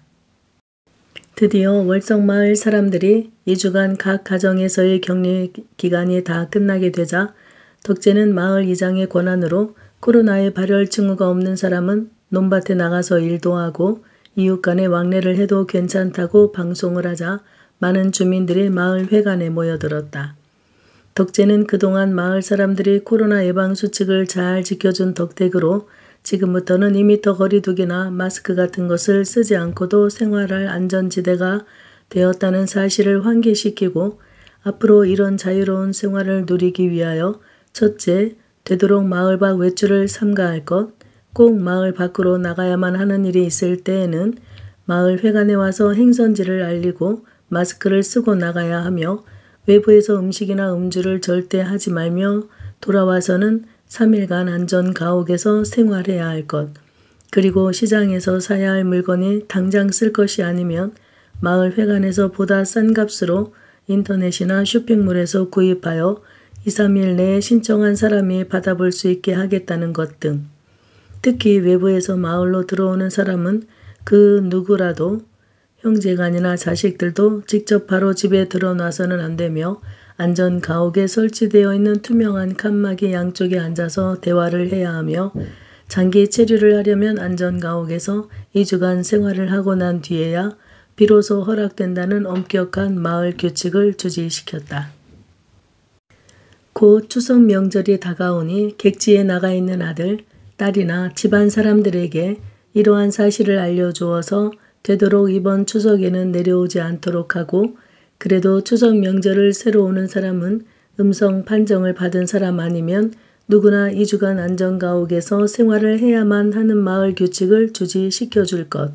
드디어 월성마을 사람들이 2주간 각 가정에서의 격리 기간이 다 끝나게 되자 덕재는 마을 이장의 권한으로 코로나의 발열 징후가 없는 사람은 논밭에 나가서 일도 하고 이웃 간에 왕래를 해도 괜찮다고 방송을 하자 많은 주민들이 마을 회관에 모여들었다. 덕재는 그동안 마을 사람들이 코로나 예방 수칙을 잘 지켜준 덕택으로 지금부터는 2m 거리두기나 마스크 같은 것을 쓰지 않고도 생활할 안전지대가 되었다는 사실을 환기시키고 앞으로 이런 자유로운 생활을 누리기 위하여 첫째, 되도록 마을 밖 외출을 삼가할 것, 꼭 마을 밖으로 나가야만 하는 일이 있을 때에는 마을 회관에 와서 행선지를 알리고 마스크를 쓰고 나가야 하며 외부에서 음식이나 음주를 절대 하지 말며 돌아와서는 3일간 안전가옥에서 생활해야 할 것, 그리고 시장에서 사야 할 물건이 당장 쓸 것이 아니면 마을 회관에서 보다 싼 값으로 인터넷이나 쇼핑몰에서 구입하여 2, 3일 내에 신청한 사람이 받아볼 수 있게 하겠다는 것 등. 특히 외부에서 마을로 들어오는 사람은 그 누구라도 형제간이나 자식들도 직접 바로 집에 들어놔서는 안 되며 안전가옥에 설치되어 있는 투명한 칸막이 양쪽에 앉아서 대화를 해야 하며 장기 체류를 하려면 안전가옥에서 2주간 생활을 하고 난 뒤에야 비로소 허락된다는 엄격한 마을 규칙을 주지시켰다. 곧 추석 명절이 다가오니 객지에 나가 있는 아들, 딸이나 집안 사람들에게 이러한 사실을 알려주어서 되도록 이번 추석에는 내려오지 않도록 하고 그래도 추석 명절을 새로 오는 사람은 음성 판정을 받은 사람 아니면 누구나 2주간 안전가옥에서 생활을 해야만 하는 마을 규칙을 주지시켜줄 것.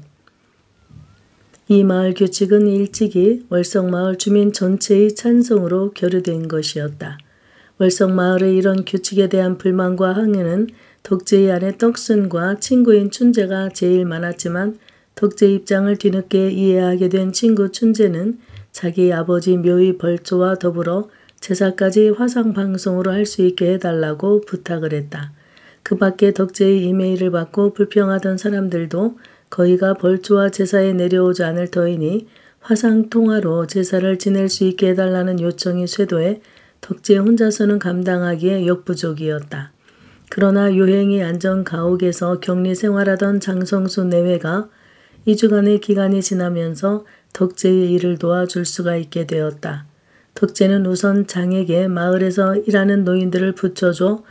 이 마을 규칙은 일찍이 월성마을 주민 전체의 찬성으로 결의된 것이었다. 월성마을의 이런 규칙에 대한 불만과 항의는 덕재의 아내 떡순과 친구인 춘재가 제일 많았지만 덕재 입장을 뒤늦게 이해하게 된 친구 춘재는 자기 아버지 묘의 벌초와 더불어 제사까지 화상방송으로 할 수 있게 해달라고 부탁을 했다. 그 밖에 덕재의 이메일을 받고 불평하던 사람들도 거의가 벌초와 제사에 내려오지 않을 터이니 화상통화로 제사를 지낼 수 있게 해달라는 요청이 쇄도해 덕재 혼자서는 감당하기에 역부족이었다. 그러나 요행이 안전가옥에서 격리 생활하던 장성수 내외가 2주간의 기간이 지나면서 덕재의 일을 도와줄 수가 있게 되었다. 덕재는 우선 장에게 마을에서 일하는 노인들을 붙여줘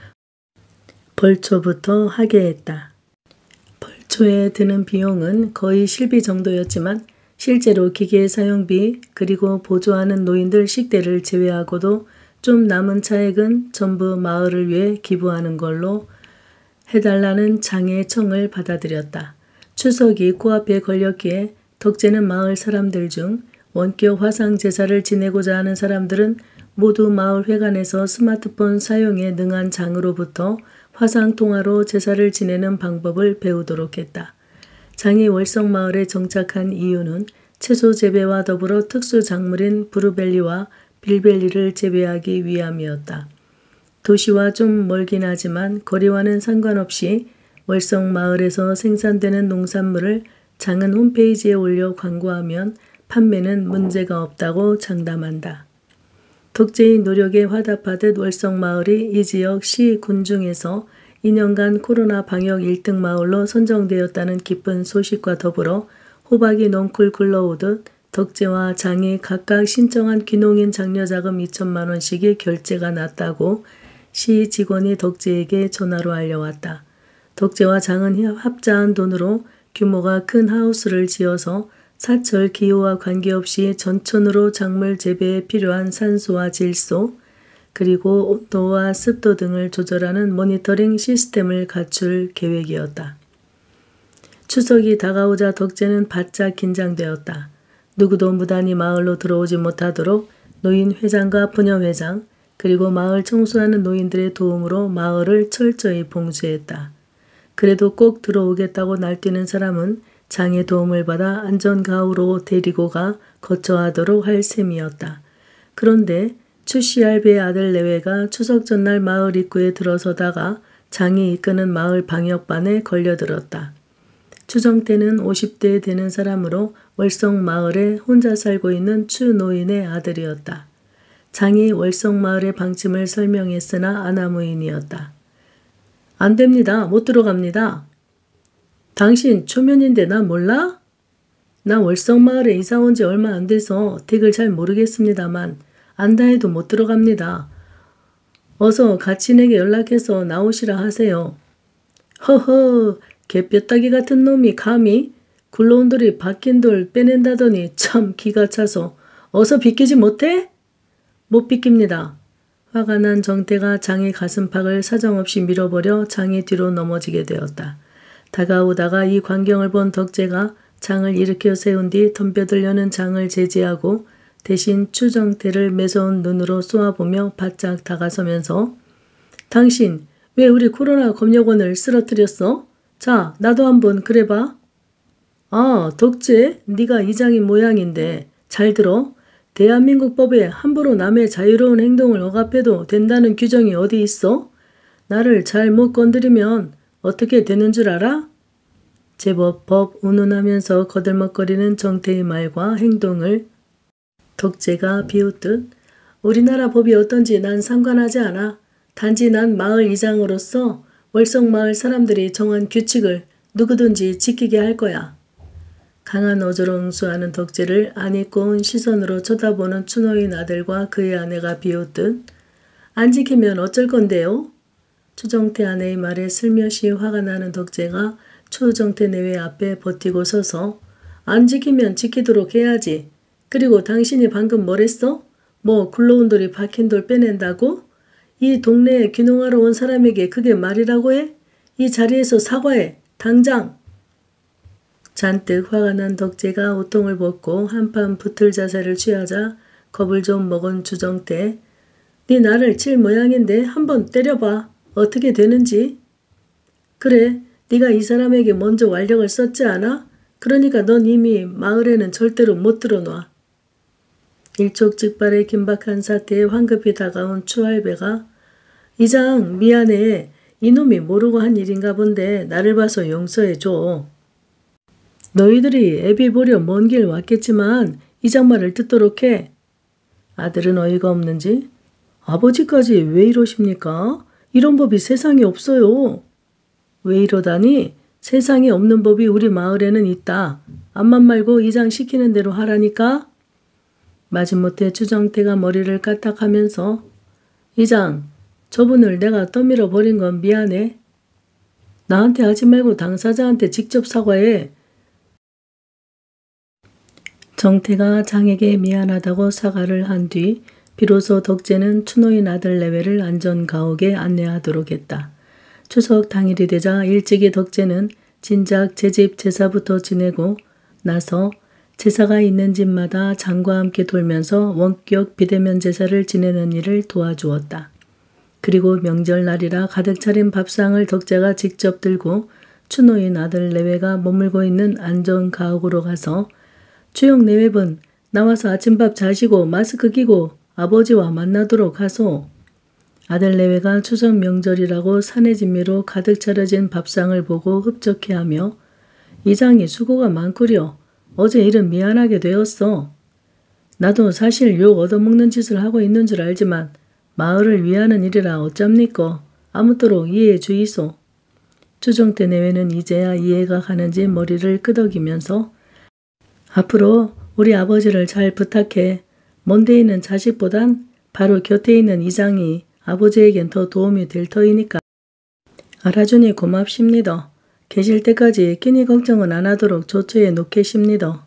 벌초부터 하게 했다. 벌초에 드는 비용은 거의 실비 정도였지만 실제로 기계 사용비 그리고 보조하는 노인들 식대를 제외하고도 좀 남은 차액은 전부 마을을 위해 기부하는 걸로 해달라는 장의 청을 받아들였다. 추석이 코앞에 걸렸기에 덕재는 마을 사람들 중 원격 화상 제사를 지내고자 하는 사람들은 모두 마을 회관에서 스마트폰 사용에 능한 장으로부터 화상통화로 제사를 지내는 방법을 배우도록 했다. 장이 월성마을에 정착한 이유는 채소 재배와 더불어 특수 작물인 브루벨리와 빌벨리를 재배하기 위함이었다. 도시와 좀 멀긴 하지만 거리와는 상관없이 월성마을에서 생산되는 농산물을 장은 홈페이지에 올려 광고하면 판매는 문제가 없다고 장담한다. 덕재의 노력에 화답하듯 월성마을이 이 지역 시, 군 중에서 2년간 코로나 방역 1등 마을로 선정되었다는 기쁜 소식과 더불어 호박이 넝쿨 굴러오듯 덕재와 장이 각각 신청한 귀농인 장려자금 2천만 원씩의 결제가 났다고 시 직원이 덕재에게 전화로 알려왔다. 덕재와 장은 합자한 돈으로 규모가 큰 하우스를 지어서 사철 기후와 관계없이 전천으로 작물 재배에 필요한 산소와 질소, 그리고 온도와 습도 등을 조절하는 모니터링 시스템을 갖출 계획이었다. 추석이 다가오자 덕재는 바짝 긴장되었다. 누구도 무단히 마을로 들어오지 못하도록 노인 회장과 부녀회장 그리고 마을 청소하는 노인들의 도움으로 마을을 철저히 봉쇄했다. 그래도 꼭 들어오겠다고 날뛰는 사람은 장의 도움을 받아 안전가후로 데리고 가 거처하도록 할 셈이었다. 그런데 추씨알베의 아들 내외가 추석 전날 마을 입구에 들어서다가 장이 이끄는 마을 방역반에 걸려들었다. 추정태는 50대 되는 사람으로 월성마을에 혼자 살고 있는 추노인의 아들이었다. 장이 월성마을의 방침을 설명했으나 아나무인이었다. 안 됩니다. 못 들어갑니다. 당신 초면인데 나 몰라? 나 월성마을에 이사 온 지 얼마 안 돼서 댁을 잘 모르겠습니다만 안다 해도 못 들어갑니다. 어서 가친에게 연락해서 나오시라 하세요. 허허, 개뼈따기 같은 놈이 감히 굴러온 돌이 박힌 돌 빼낸다더니 참 기가 차서 어서 비키지 못해? 못 비킵니다. 화가 난 정태가 장의 가슴팍을 사정없이 밀어버려 장이 뒤로 넘어지게 되었다. 다가오다가 이 광경을 본 덕재가 장을 일으켜 세운 뒤 덤벼들려는 장을 제지하고 대신 추정태를 매서운 눈으로 쏘아보며 바짝 다가서면서 당신 왜 우리 코로나 검역원을 쓰러뜨렸어? 자, 나도 한번 그래봐. 아, 덕재, 네가 이장인 모양인데 잘 들어. 대한민국 법에 함부로 남의 자유로운 행동을 억압해도 된다는 규정이 어디 있어? 나를 잘못 건드리면 어떻게 되는 줄 알아? 제법 법 운운하면서 거들먹거리는 정태의 말과 행동을 덕재가 비웃듯 우리나라 법이 어떤지 난 상관하지 않아. 단지 난 마을 이장으로서 월성마을 사람들이 정한 규칙을 누구든지 지키게 할 거야. 강한 어조로 응수하는 덕재를 안입고운 시선으로 쳐다보는 추노인 아들과 그의 아내가 비웃듯 안 지키면 어쩔 건데요? 추정태 아내의 말에 슬며시 화가 나는 덕재가 추정태 내외 앞에 버티고 서서 안 지키면 지키도록 해야지. 그리고 당신이 방금 뭐랬어? 뭐 굴러온 돌이 박힌 돌 빼낸다고? 이 동네에 귀농하러 온 사람에게 그게 말이라고 해? 이 자리에서 사과해. 당장. 잔뜩 화가 난 덕재가 옷통을 벗고 한판 붙을 자세를 취하자 겁을 좀 먹은 추정태. 네 나를 칠 모양인데 한번 때려봐. 어떻게 되는지. 그래, 네가 이 사람에게 먼저 완력을 썼지 않아? 그러니까 넌 이미 마을에는 절대로 못 들어놔. 일촉즉발의 긴박한 사태에 황급히 다가온 추할배가 이장 미안해. 이놈이 모르고 한 일인가 본데 나를 봐서 용서해줘. 너희들이 애비 보려 먼 길 왔겠지만 이장 말을 듣도록 해. 아들은 어이가 없는지 아버지까지 왜 이러십니까? 이런 법이 세상에 없어요. 왜 이러다니? 세상에 없는 법이 우리 마을에는 있다. 암만 말고 이장 시키는 대로 하라니까? 마지못해 추정태가 머리를 까딱하면서 이장, 저분을 내가 떠밀어 버린 건 미안해. 나한테 하지 말고 당사자한테 직접 사과해. 정태가 장에게 미안하다고 사과를 한 뒤 비로소 덕재는 추노인 아들 내외를 안전가옥에 안내하도록 했다. 추석 당일이 되자 일찍이 덕재는 진작 제집 제사부터 지내고 나서 제사가 있는 집마다 장과 함께 돌면서 원격 비대면 제사를 지내는 일을 도와주었다. 그리고 명절날이라 가득 차린 밥상을 덕재가 직접 들고 추노인 아들 내외가 머물고 있는 안전가옥으로 가서 주영 내외분 나와서 아침밥 자시고 마스크 끼고 아버지와 만나도록 하소. 아들 내외가 추석 명절이라고 사내 진미로 가득 차려진 밥상을 보고 흡족해하며 이장이 수고가 많구려. 어제 일은 미안하게 되었어. 나도 사실 욕 얻어먹는 짓을 하고 있는 줄 알지만 마을을 위하는 일이라 어쩝니까. 아무쪼록 이해해 주이소. 추정태 내외는 이제야 이해가 가는지 머리를 끄덕이면서 앞으로 우리 아버지를 잘 부탁해. 먼데 있는 자식보단 바로 곁에 있는 이장이 아버지에겐 더 도움이 될 터이니까. 알아주니 고맙습니다. 계실 때까지 끼니 걱정은 안 하도록 조처해 놓겠습니다.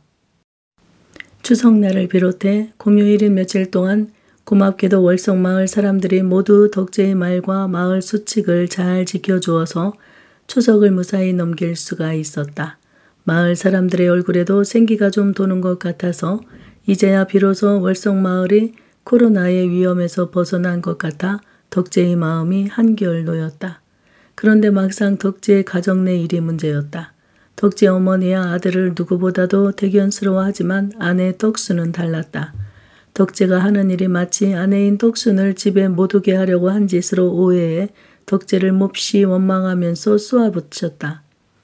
추석날을 비롯해 공휴일인 며칠 동안 고맙게도 월성마을 사람들이 모두 덕재의 말과 마을 수칙을 잘 지켜주어서 추석을 무사히 넘길 수가 있었다. 마을 사람들의 얼굴에도 생기가 좀 도는 것 같아서 이제야 비로소 월성마을이 코로나의 위험에서 벗어난 것 같아 덕재의 마음이 한결 놓였다. 그런데 막상 덕재의 가정 내 일이 문제였다. 덕재 어머니야 아들을 누구보다도 대견스러워하지만 아내 떡순은 달랐다. 덕재가 하는 일이 마치 아내인 떡순을 집에 못 오게 하려고 한 짓으로 오해해 덕재를 몹시 원망하면서 쏘아붙였다.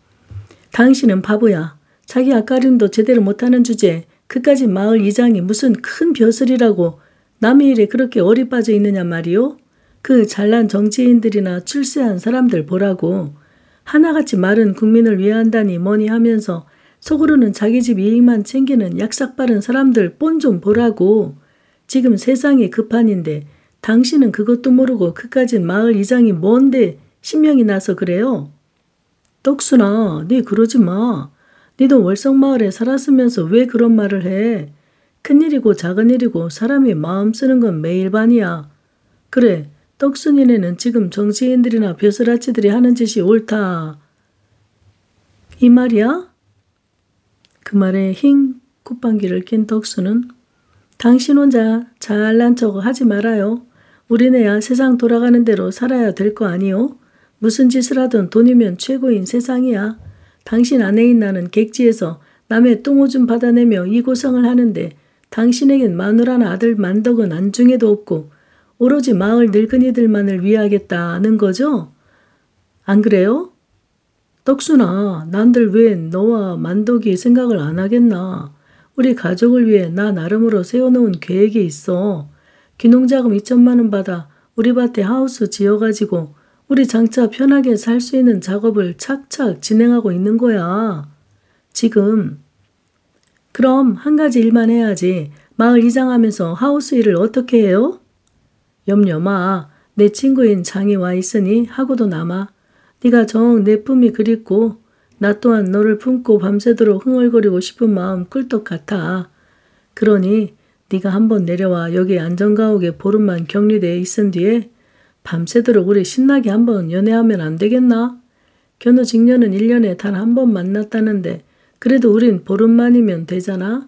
당신은 바보야. 자기 앞가림도 제대로 못하는 주제에 그까지 마을 이장이 무슨 큰 벼슬이라고 남의 일에 그렇게 어리 빠져 있느냐 말이오. 그 잘난 정치인들이나 출세한 사람들 보라고. 하나같이 마른 국민을 위한다니 뭐니 하면서 속으로는 자기 집 이익만 챙기는 약삭빠른 사람들 본 좀 보라고. 지금 세상이 급한인데 당신은 그것도 모르고 그까진 마을 이장이 뭔데 신명이 나서 그래요? 떡순아, 네 그러지 마. 니도 월성마을에 살았으면서 왜 그런 말을 해? 큰일이고 작은일이고 사람이 마음 쓰는 건 매일반이야. 그래, 떡순이네는 지금 정치인들이나 벼슬아치들이 하는 짓이 옳다. 이 말이야? 그 말에 흰 콧방귀를 낀 떡순은 당신 혼자 잘난 척 하지 말아요. 우리네야 세상 돌아가는 대로 살아야 될 거 아니오? 무슨 짓을 하든 돈이면 최고인 세상이야. 당신 아내인 나는 객지에서 남의 똥오줌 받아내며 이 고생을 하는데 당신에겐 마누라나 아들 만덕은 안중에도 없고 오로지 마을 늙은이들만을 위하겠다는 거죠? 안 그래요? 떡순아, 난들 왜 너와 만덕이 생각을 안 하겠나? 우리 가족을 위해 나 나름으로 세워놓은 계획이 있어. 귀농자금 2천만 원 받아 우리 밭에 하우스 지어가지고 우리 장차 편하게 살 수 있는 작업을 착착 진행하고 있는 거야. 지금. 그럼 한 가지 일만 해야지. 마을 이장하면서 하우스 일을 어떻게 해요? 염려 마. 내 친구인 장이 와 있으니 하고도 남아. 네가 정 내 품이 그립고 나 또한 너를 품고 밤새도록 흥얼거리고 싶은 마음 꿀떡 같아. 그러니 네가 한번 내려와 여기 안전가옥에 보름만 격리돼 있은 뒤에 밤새도록 우리 신나게 한번 연애하면 안 되겠나? 견우직녀는 1년에 단 한 번 만났다는데 그래도 우린 보름만이면 되잖아?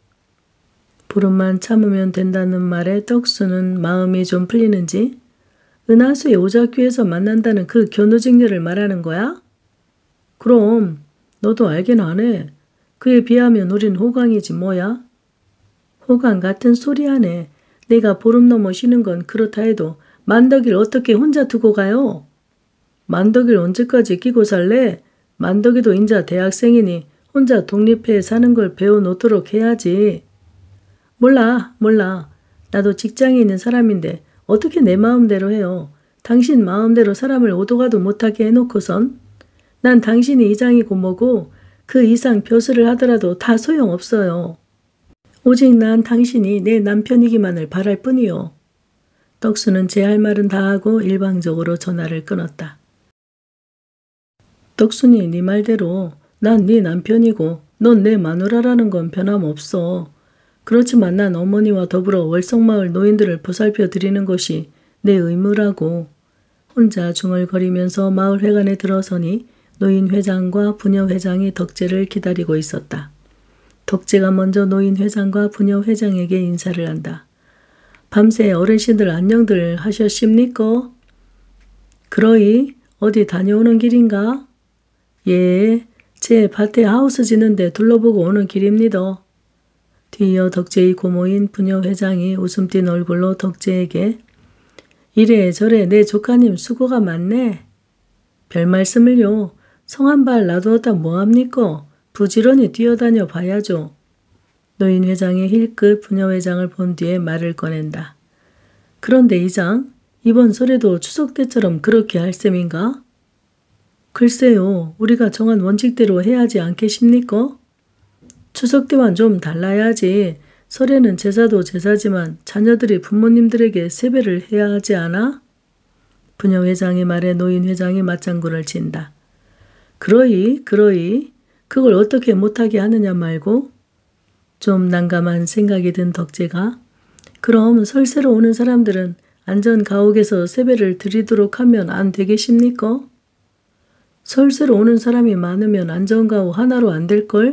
보름만 참으면 된다는 말에 떡수는 마음이 좀 풀리는지 은하수의 오작교에서 만난다는 그 견우직녀를 말하는 거야? 그럼 너도 알긴 하네. 그에 비하면 우린 호강이지 뭐야? 호강 같은 소리 하네. 내가 보름 넘어 쉬는 건 그렇다 해도 만덕이를 어떻게 혼자 두고 가요? 만덕이를 언제까지 끼고 살래? 만덕이도 인자 대학생이니 혼자 독립해 사는 걸 배워놓도록 해야지. 몰라. 나도 직장에 있는 사람인데 어떻게 내 마음대로 해요. 당신 마음대로 사람을 오도가도 못하게 해놓고선 난 당신이 이장이고 뭐고 그 이상 벼슬을 하더라도 다 소용없어요. 오직 난 당신이 내 남편이기만을 바랄 뿐이요. 떡수는 제 할 말은 다 하고 일방적으로 전화를 끊었다. 떡순이 네 말대로 난 네 남편이고 넌 내 마누라라는 건 변함없어. 그렇지만 난 어머니와 더불어 월성마을 노인들을 보살펴 드리는 것이 내 의무라고. 혼자 중얼거리면서 마을회관에 들어서니 노인회장과 부녀회장이 덕재를 기다리고 있었다. 덕재가 먼저 노인회장과 부녀회장에게 인사를 한다. 밤새 어르신들 안녕들 하셨습니까? 그러이 어디 다녀오는 길인가? 예, 제 밭에 하우스 짓는데 둘러보고 오는 길입니다. 뒤이어 덕재의 고모인 부녀회장이 웃음 띤 얼굴로 덕재에게 이래저래 내 조카님 수고가 많네. 별 말씀을요. 성한 발 놔두었다 뭐합니까? 부지런히 뛰어다녀 봐야죠. 노인회장이 힐끗 부녀회장을 본 뒤에 말을 꺼낸다. 그런데 이장, 이번 설에도 추석 때처럼 그렇게 할 셈인가? 글쎄요, 우리가 정한 원칙대로 해야지 않겠습니까? 추석 때만 좀 달라야지. 설에는 제사도 제사지만 자녀들이 부모님들에게 세배를 해야 하지 않아? 부녀회장의 말에 노인회장이 맞장구를 친다. 그러이 그걸 어떻게 못하게 하느냐 말고. 좀 난감한 생각이 든 덕재가 그럼 설세로 오는 사람들은 안전가옥에서 세배를 드리도록 하면 안 되겠습니까? 설세로 오는 사람이 많으면 안전가옥 하나로 안 될걸?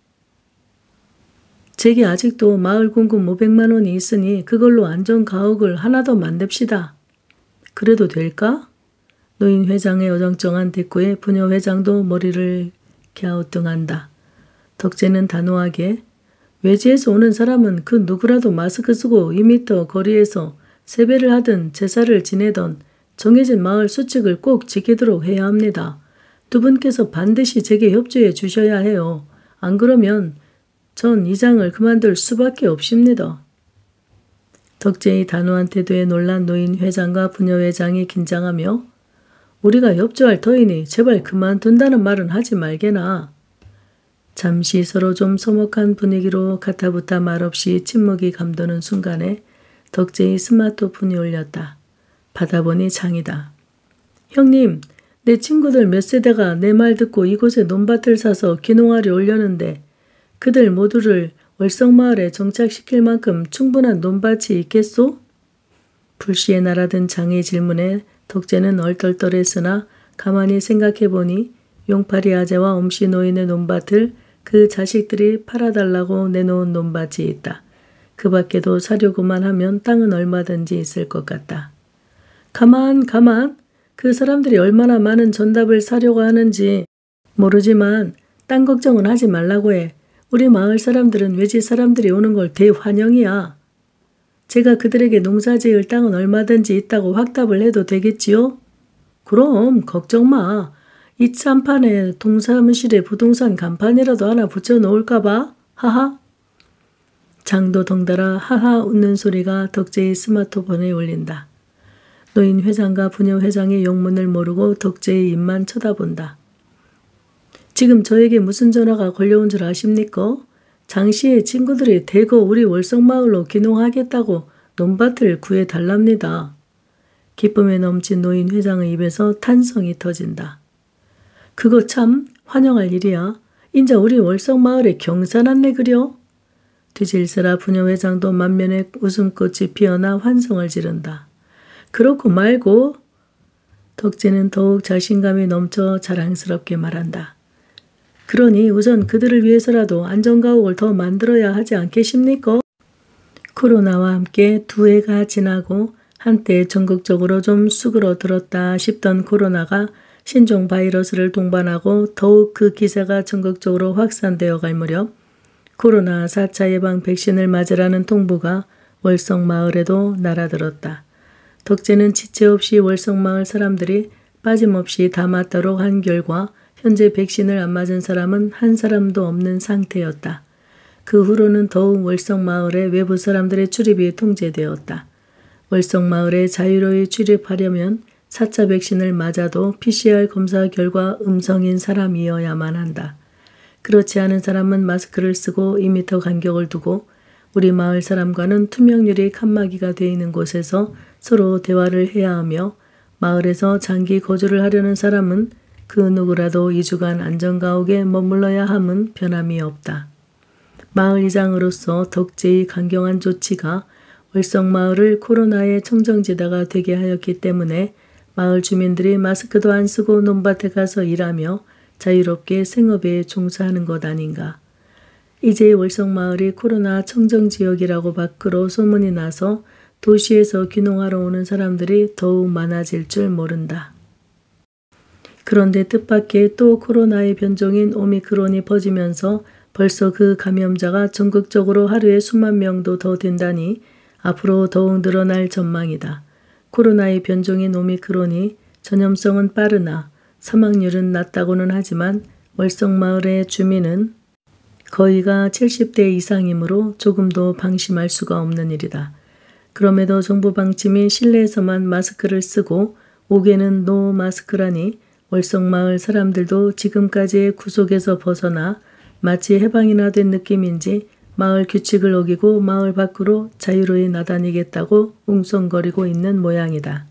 제게 아직도 마을 공금 500만 원이 있으니 그걸로 안전가옥을 하나 더 만듭시다. 그래도 될까? 노인 회장의 어정쩡한 대꾸에 부녀 회장도 머리를 갸우뚱한다. 덕재는 단호하게 외지에서 오는 사람은 그 누구라도 마스크 쓰고 2미터 거리에서 세배를 하든 제사를 지내던 정해진 마을 수칙을 꼭 지키도록 해야 합니다. 두 분께서 반드시 제게 협조해 주셔야 해요. 안 그러면 전 이장을 그만둘 수밖에 없습니다. 덕재의 단호한 태도에 놀란 노인 회장과 부녀 회장이 긴장하며 우리가 협조할 터이니 제발 그만둔다는 말은 하지 말게나. 잠시 서로 좀 서먹한 분위기로 가타부타 말없이 침묵이 감도는 순간에 덕재의 스마트폰이 울렸다. 받아보니 장이다. 형님, 내 친구들 몇 세대가 내 말 듣고 이곳에 논밭을 사서 귀농하려 오려는데 그들 모두를 월성마을에 정착시킬 만큼 충분한 논밭이 있겠소? 불시에 날아든 장의 질문에 덕재는 얼떨떨했으나 가만히 생각해보니 용팔이 아재와 엄씨 노인의 논밭을 그 자식들이 팔아달라고 내놓은 논밭이 있다. 그 밖에도 사려고만 하면 땅은 얼마든지 있을 것 같다. 가만. 그 사람들이 얼마나 많은 전답을 사려고 하는지 모르지만 땅 걱정은 하지 말라고 해. 우리 마을 사람들은 외지 사람들이 오는 걸 대환영이야. 제가 그들에게 농사 지을 땅은 얼마든지 있다고 확답을 해도 되겠지요? 그럼 걱정 마. 이 참판에 동사무실에 부동산 간판이라도 하나 붙여놓을까 봐. 하하. 장도 덩달아 하하 웃는 소리가 덕재의 스마트폰에 울린다. 노인 회장과 부녀 회장의 영문을 모르고 덕재의 입만 쳐다본다. 지금 저에게 무슨 전화가 걸려온 줄 아십니까? 장씨의 친구들이 대거 우리 월성마을로 귀농하겠다고 논밭을 구해달랍니다. 기쁨에 넘친 노인 회장의 입에서 탄성이 터진다. 그거 참 환영할 일이야. 인자 우리 월성마을에 경사났네 그려? 뒤질세라 부녀 회장도 만면에 웃음꽃이 피어나 환성을 지른다. 그렇고 말고. 덕재는 더욱 자신감이 넘쳐 자랑스럽게 말한다. 그러니 우선 그들을 위해서라도 안전가옥을 더 만들어야 하지 않겠습니까? 코로나와 함께 두 해가 지나고 한때 전국적으로 좀 수그러들었다 싶던 코로나가 신종 바이러스를 동반하고 더욱 그 기세가 전국적으로 확산되어 갈 무렵 코로나 4차 예방 백신을 맞으라는 통보가 월성마을에도 날아들었다. 덕재는 지체 없이 월성마을 사람들이 빠짐없이 다 맞도록 한 결과 현재 백신을 안 맞은 사람은 한 사람도 없는 상태였다. 그 후로는 더욱 월성마을에 외부 사람들의 출입이 통제되었다. 월성마을에 자유로이 출입하려면 4차 백신을 맞아도 PCR 검사 결과 음성인 사람이어야만 한다. 그렇지 않은 사람은 마스크를 쓰고 2m 간격을 두고 우리 마을 사람과는 투명률이 칸막이가 되어 있는 곳에서 서로 대화를 해야 하며 마을에서 장기 거주를 하려는 사람은 그 누구라도 2주간 안전가옥에 머물러야 함은 변함이 없다. 마을 이장으로서 덕제의 강경한 조치가 월성마을을 코로나의 청정지대가 되게 하였기 때문에 마을 주민들이 마스크도 안 쓰고 논밭에 가서 일하며 자유롭게 생업에 종사하는 것 아닌가. 이제 월성마을이 코로나 청정지역이라고 밖으로 소문이 나서 도시에서 귀농하러 오는 사람들이 더욱 많아질 줄 모른다. 그런데 뜻밖의 또 코로나의 변종인 오미크론이 퍼지면서 벌써 그 감염자가 전국적으로 하루에 수만 명도 더 된다니 앞으로 더욱 늘어날 전망이다. 코로나의 변종인 오미크론이 전염성은 빠르나 사망률은 낮다고는 하지만 월성마을의 주민은 거의가 70대 이상이므로 조금도 방심할 수가 없는 일이다. 그럼에도 정부 방침이 실내에서만 마스크를 쓰고 옥에는 노 마스크라니 월성마을 사람들도 지금까지의 구속에서 벗어나 마치 해방이나 된 느낌인지 마을 규칙을 어기고 마을 밖으로 자유로이 나다니겠다고 웅성거리고 있는 모양이다.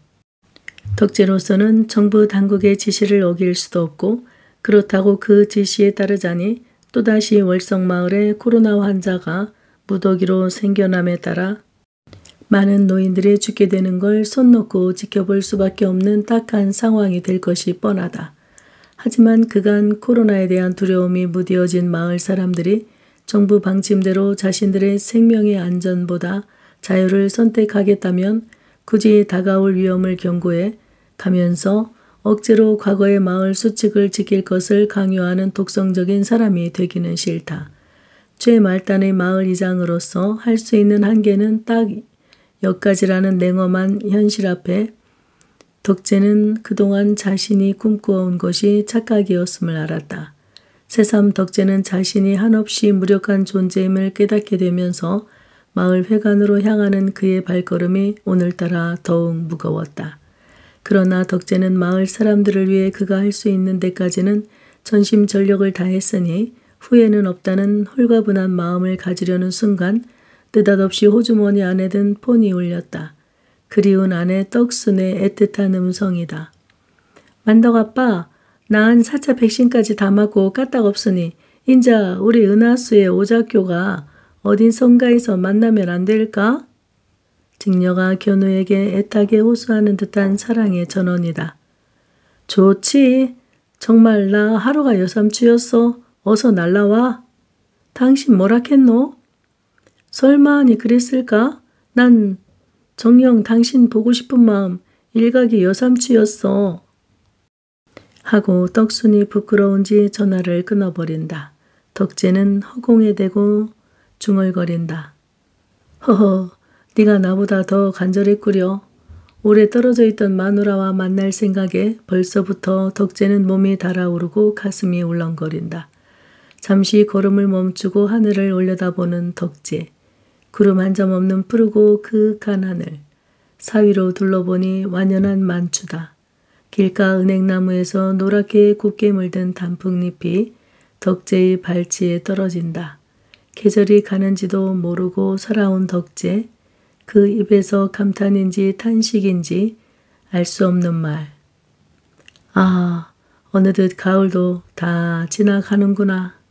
덕제로서는 정부 당국의 지시를 어길 수도 없고 그렇다고 그 지시에 따르자니 또다시 월성마을에 코로나 환자가 무더기로 생겨남에 따라 많은 노인들이 죽게 되는 걸 손 놓고 지켜볼 수밖에 없는 딱한 상황이 될 것이 뻔하다. 하지만 그간 코로나에 대한 두려움이 무뎌진 마을 사람들이 정부 방침대로 자신들의 생명의 안전보다 자유를 선택하겠다면 굳이 다가올 위험을 경고해 가면서 억지로 과거의 마을 수칙을 지킬 것을 강요하는 독성적인 사람이 되기는 싫다. 최 말단의 마을 이장으로서 할 수 있는 한계는 딱 여기까지라는 냉엄한 현실 앞에 덕제는 그동안 자신이 꿈꾸어온 것이 착각이었음을 알았다. 새삼 덕제는 자신이 한없이 무력한 존재임을 깨닫게 되면서 마을 회관으로 향하는 그의 발걸음이 오늘따라 더욱 무거웠다. 그러나 덕제는 마을 사람들을 위해 그가 할 수 있는 데까지는 전심전력을 다했으니 후회는 없다는 홀가분한 마음을 가지려는 순간 느닷없이 호주머니 안에 든 폰이 울렸다. 그리운 아내 떡순의 애틋한 음성이다. 만덕 아빠, 난 4차 백신까지 다 맞고 까딱 없으니 인자 우리 은하수의 오작교가 어딘 성가에서 만나면 안 될까? 직녀가 견우에게 애타게 호소하는 듯한 사랑의 전언이다. 좋지. 정말 나 하루가 여삼추였어. 어서 날라와. 당신 뭐라 했노? 설마니 그랬을까? 난 정녕 당신 보고 싶은 마음 일각이 여삼추였어. 하고 떡순이 부끄러운지 전화를 끊어버린다. 덕제는 허공에 대고 중얼거린다. 허허, 네가 나보다 더 간절했구려. 오래 떨어져 있던 마누라와 만날 생각에 벌써부터 덕제는 몸이 달아오르고 가슴이 울렁거린다. 잠시 걸음을 멈추고 하늘을 올려다보는 덕제. 구름 한 점 없는 푸르고 그윽한 하늘. 사위로 둘러보니 완연한 만추다. 길가 은행나무에서 노랗게 곱게 물든 단풍잎이 덕제의 발치에 떨어진다. 계절이 가는지도 모르고 살아온 덕제. 그 입에서 감탄인지 탄식인지 알 수 없는 말. 아, 어느덧 가을도 다 지나가는구나.